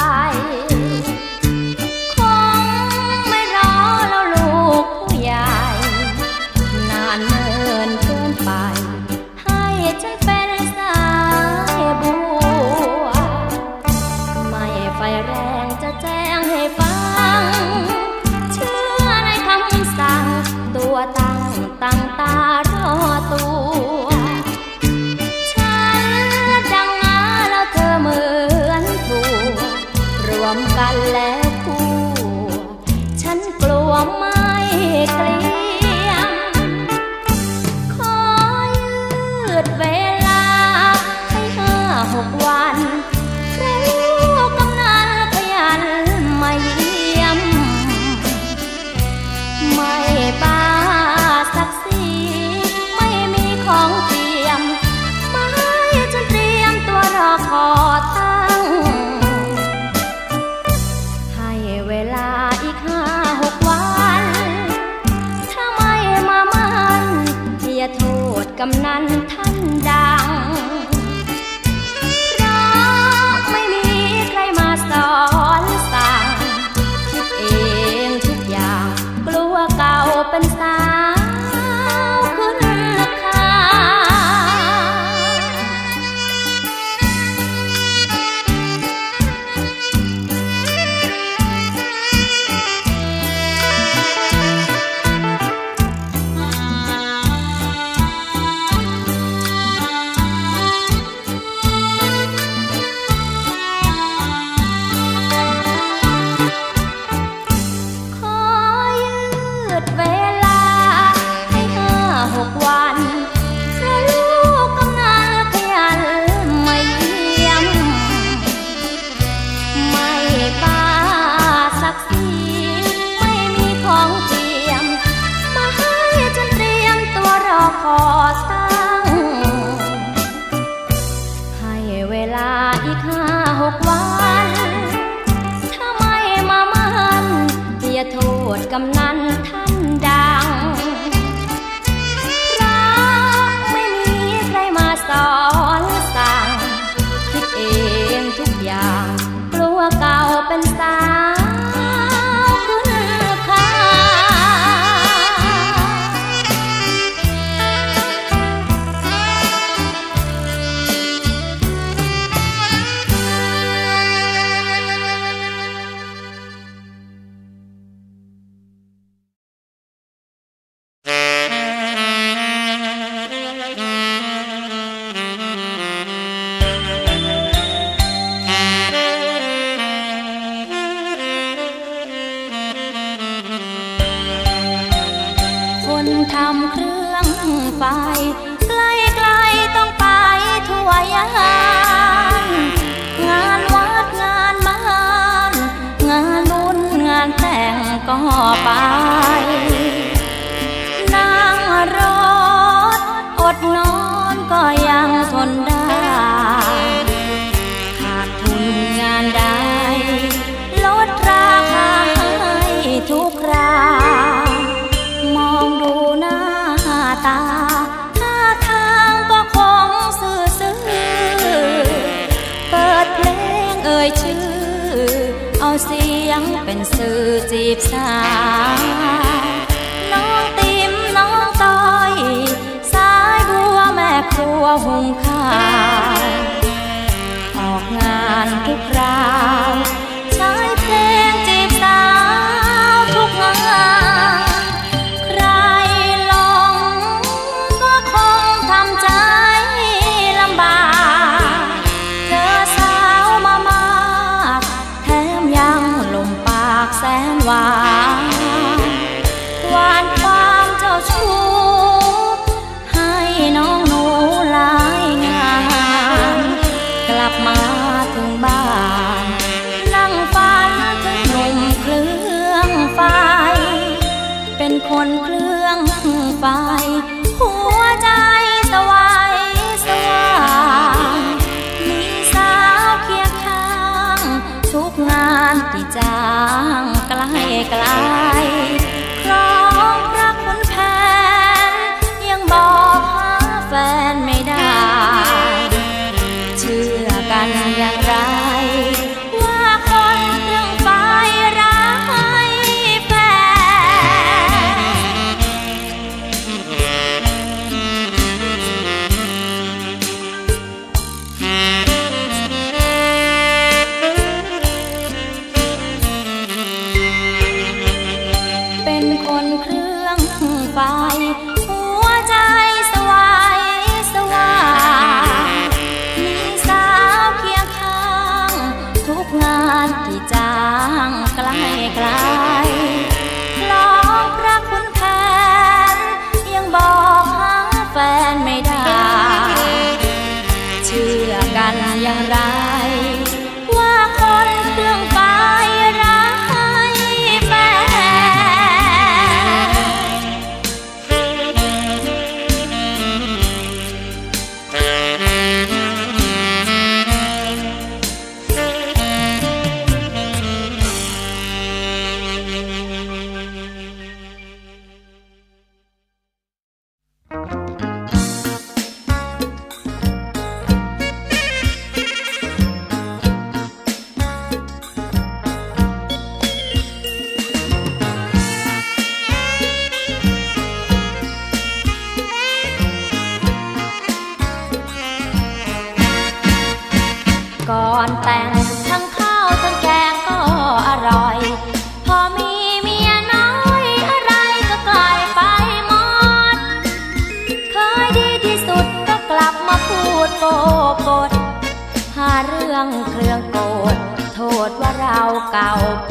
คงไม่รอแล้วลูกผู้ใหญ่นานเนินเกินไปให้ฉันเป็นสายบัวไม่ไฟแรงจะแจ้งให้ฟังเชื่อในคำสั่งตัวตั้งตารอตัวฉันดังมาแล้วเธอเหมือนทัวรวมกันแล้วคู่ฉันกลัวไม่เกลียมขอยืดเวลาให้5-6 วันเพราะลูกกำนันขยันมาเยี่ยมไม่บ้าสักสีไม่มีของเตรียมมาให้ฉันเตรียมตัวรอขอตั้งให้เวลาอีก5-6 วันถ้าไม่มามันอย่าโทษกำนันท่านดังเพราะไม่มีใครมาสอนสั่งคิดเองทุกอย่างกลัวเก่าเป็นสาวขึ้นราคาขอยืดเวลาให้5-6 วันเพราะลูกกำนันขยันมาเยี่ยมไม่บ้าสักสีไม่มีของเตรียมมาให้ฉันเตรียมตัวรอขอตั้งให้เวลาอีก5-6 วันถ้าไม่มามันอย่าโทษกำนันท่านดังเพราะไม่มีใครมาสอนสั่งคิดเองทุกอย่างกลัวเก่าเป็นสาวขึ้นคาคนทำเครื่องไฟไกลๆต้องไปทั่วยานงานวัดงานบ้านงานบุญงานแต่งก็ไปนั่งรถอดนอนก็ยังทนได้ขาดทุนงานใดลดราคาให้ทุกครามองดูหน้าตาท่าทางก็คงซื่อเปิดเพลงเอ่ยชื่อเอาเสียงเป็นสื่อจีบสาวน้องติ๋มน้องต้อยสายบัวแม่ครัวหุงข้าวออกงานทุกคราวใช้เพลงจีบสาวทุกงานใครลองก็คงทำใจลำบากเจอสาวมามากแถมยังลมปากแสนหวานหวานความเจ้าชู้ให้น้องหนูหลายงานกลับมาถึงบ้านนั่งฝันถึงหนุ่มเครื่องไฟเป็นคนเครื่องไฟหัวใจสวายสว่างมีสาวเคียงข้างทุกงานที่จ้างไกลครองพระคุณแผนยังบอกหาแฟนไม่ได้เชื่อกันอย่างไรจางไกลไกลลองพระคุณแผนยังบอกหาแฟนไม่ได้เชื่อกันอย่างไรว่าคนเครื่องกายร้ายแฟก่อนแต่งทั้งข้าวทั้งแกงก็อร่อยพอมีเมียน้อยอะไรก็กลายไปหมดเคยดีที่สุดก็กลับมาพูดโกบฏหาเรื่องเครื่องโกรธโทษว่าเราเก่าไป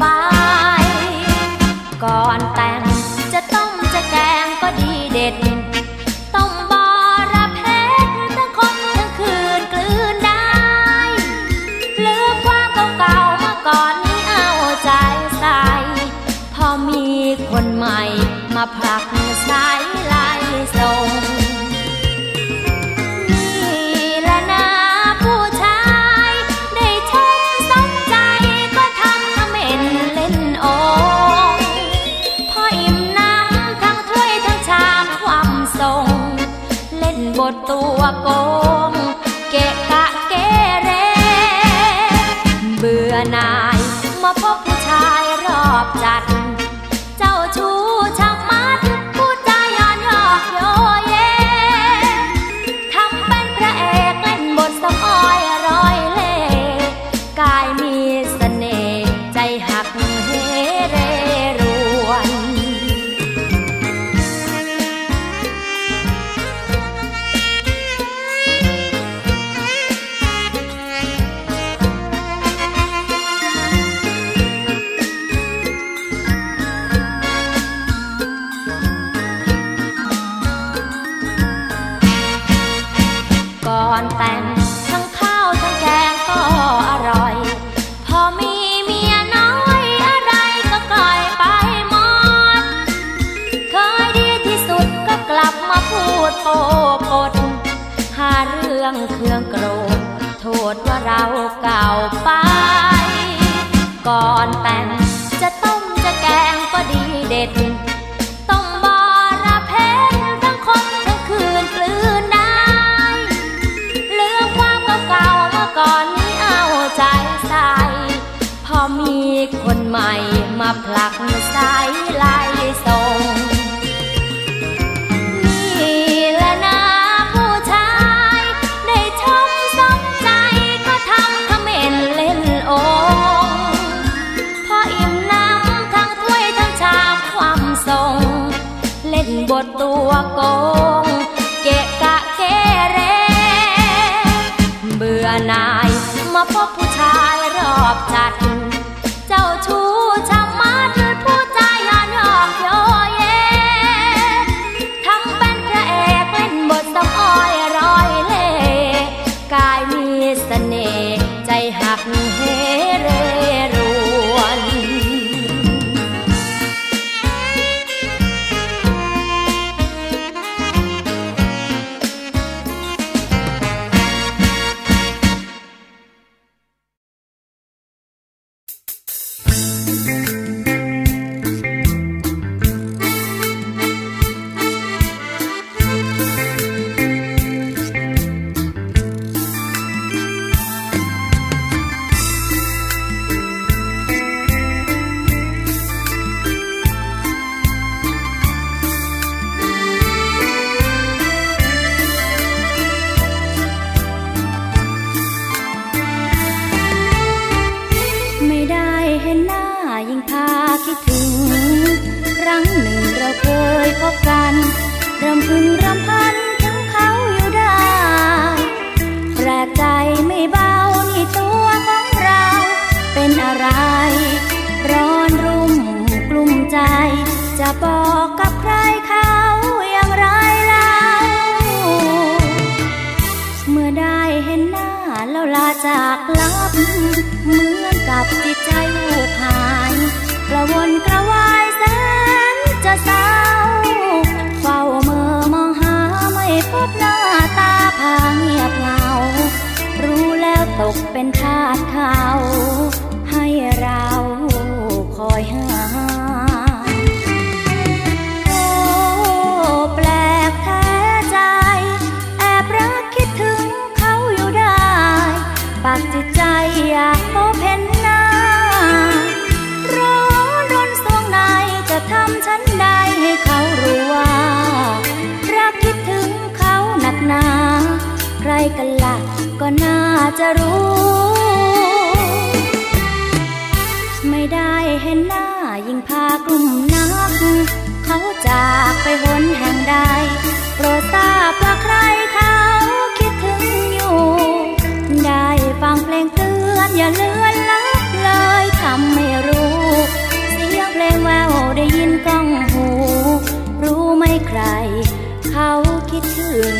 ก่อนแต่งจะต้มจะแกงก็ดีเด็ดต้มบอระเพ็ดทั้งคมทั้งคืนกลืนได้ลืมความเก่าๆมาก่อนนี้เอาใจใส่พอมีคนใหม่มาผลักสายไล่ส่งนี่แหละนะผู้ชายได้ชมสมใจก็ทำทำเป็นเล่นโอพออิ่มน้ำทั้งถ้วยทั้งชามความทรงเล่นบทตัวโกงเกะกะเกเรเบื่อหน่ายมาพบผู้ชายรอบจัดเจ้าชู้ช่างมัดพูดจาย้อนยอกโยเยทำเป็นพระเอกเล่นบทสมอ้อยร้อยเล่กายมีเสน่ห์ใจหักเฮเรรวนก่อนแต่งทั้งข้าวทั้งแกงก็อร่อยพอมีเมียน้อยอะไรก็กลายไปหมดเคยดีที่สุดก็กลับมาพูดโกบฏหาเรื่องเครื่องโกรธโทษว่าเราเก่าไปก่อนแต่งจะต้มจะแกงก็ดีเด็ดต้มบอระเพ็ดทั้งคมทั้งคืนกลืนได้ลืมความเก่าๆมาก่อนนี้เอาใจใส่พอมีคนใหม่มาผลักสายไล่ส่งนี่แหละนะผู้ชายได้ชมสมใจก็ทำทำเป็นเล่นโองพออิ่มน้ำทั้งถ้วยทั้งชามความทรงเล่นบทตัวโกงเกะกะเกเรเบื่อหน่ายมาพบผู้ชายรอบจัดเจ้าชู้ช่างมัดพูดจาย้อนยอกโยเยทำเป็นพระเอกเล่นบทสมอ้อยร้อยเล่กายมีเสน่ห์ใจหักเฮเรรวน ไรร้อนรุ่มกลุ่มใจจะบอกกับใครเขาอย่างไรเล่าเมื่อได้เห็นหน้าแล้วลาจากลับเหมือนกับจิตใจวูบหายกระวนกระวายแสนจะเศร้าเฝ้าเมื่อมองหาไม่พบหน้าตาพาเงียบเหงารู้แล้วตกเป็นทาสเขาให้เราคอยหาโอ้แปลกแท้ใจแอบรักคิดถึงเขาอยู่ได้ปากจิตใจอยากพบเห็นหน้าร้อนรนสวงในจะทำฉันได้ให้เขารู้ว่ารักคิดถึงเขาหนักหนาใครกันล่ะก็น่าจะรู้ไม่ได้เห็นหน้ายิ่งพากลุ่มนักเขาจากไปหนแห่งใดโปรดทราบว่าใครเขาคิดถึงอยู่ได้ฟังเพลงเตือนอย่าเลือนลับเลยทำไม่รู้เสียงเพลงแววได้ยินก้องหูรู้ไหมใครเขาคิดถึง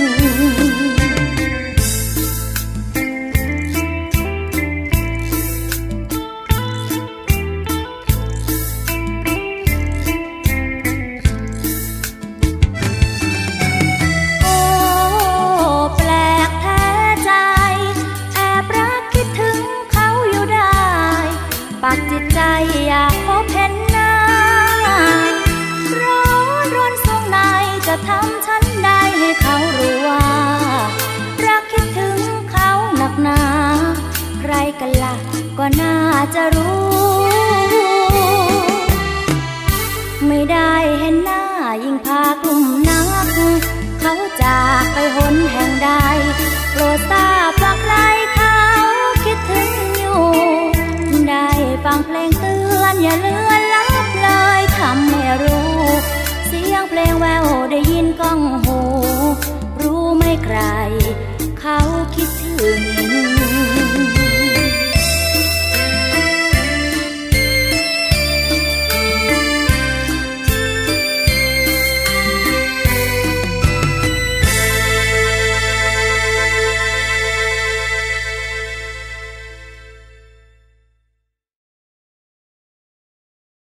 ปากจิตใจอยากพบเห็นหน้าร้อนรนสวงในจะทำฉันได้ให้เขารู้ว่ารักคิดถึงเขาหนักหนาใครกันล่ะก็น่าจะรู้ไม่ได้เห็นหน้ายิ่งพากลุ่มนักเขาจากไปหนแห่งใดโปรดทราบว่าใครเขาคิดถึงอยู่ได้ฟังเพลงเตือนอย่าเลือนลับเลยทำให้รู้เสียงเพลงแววได้ยินก้องหูรู้ไหมใครเขาคิดถึง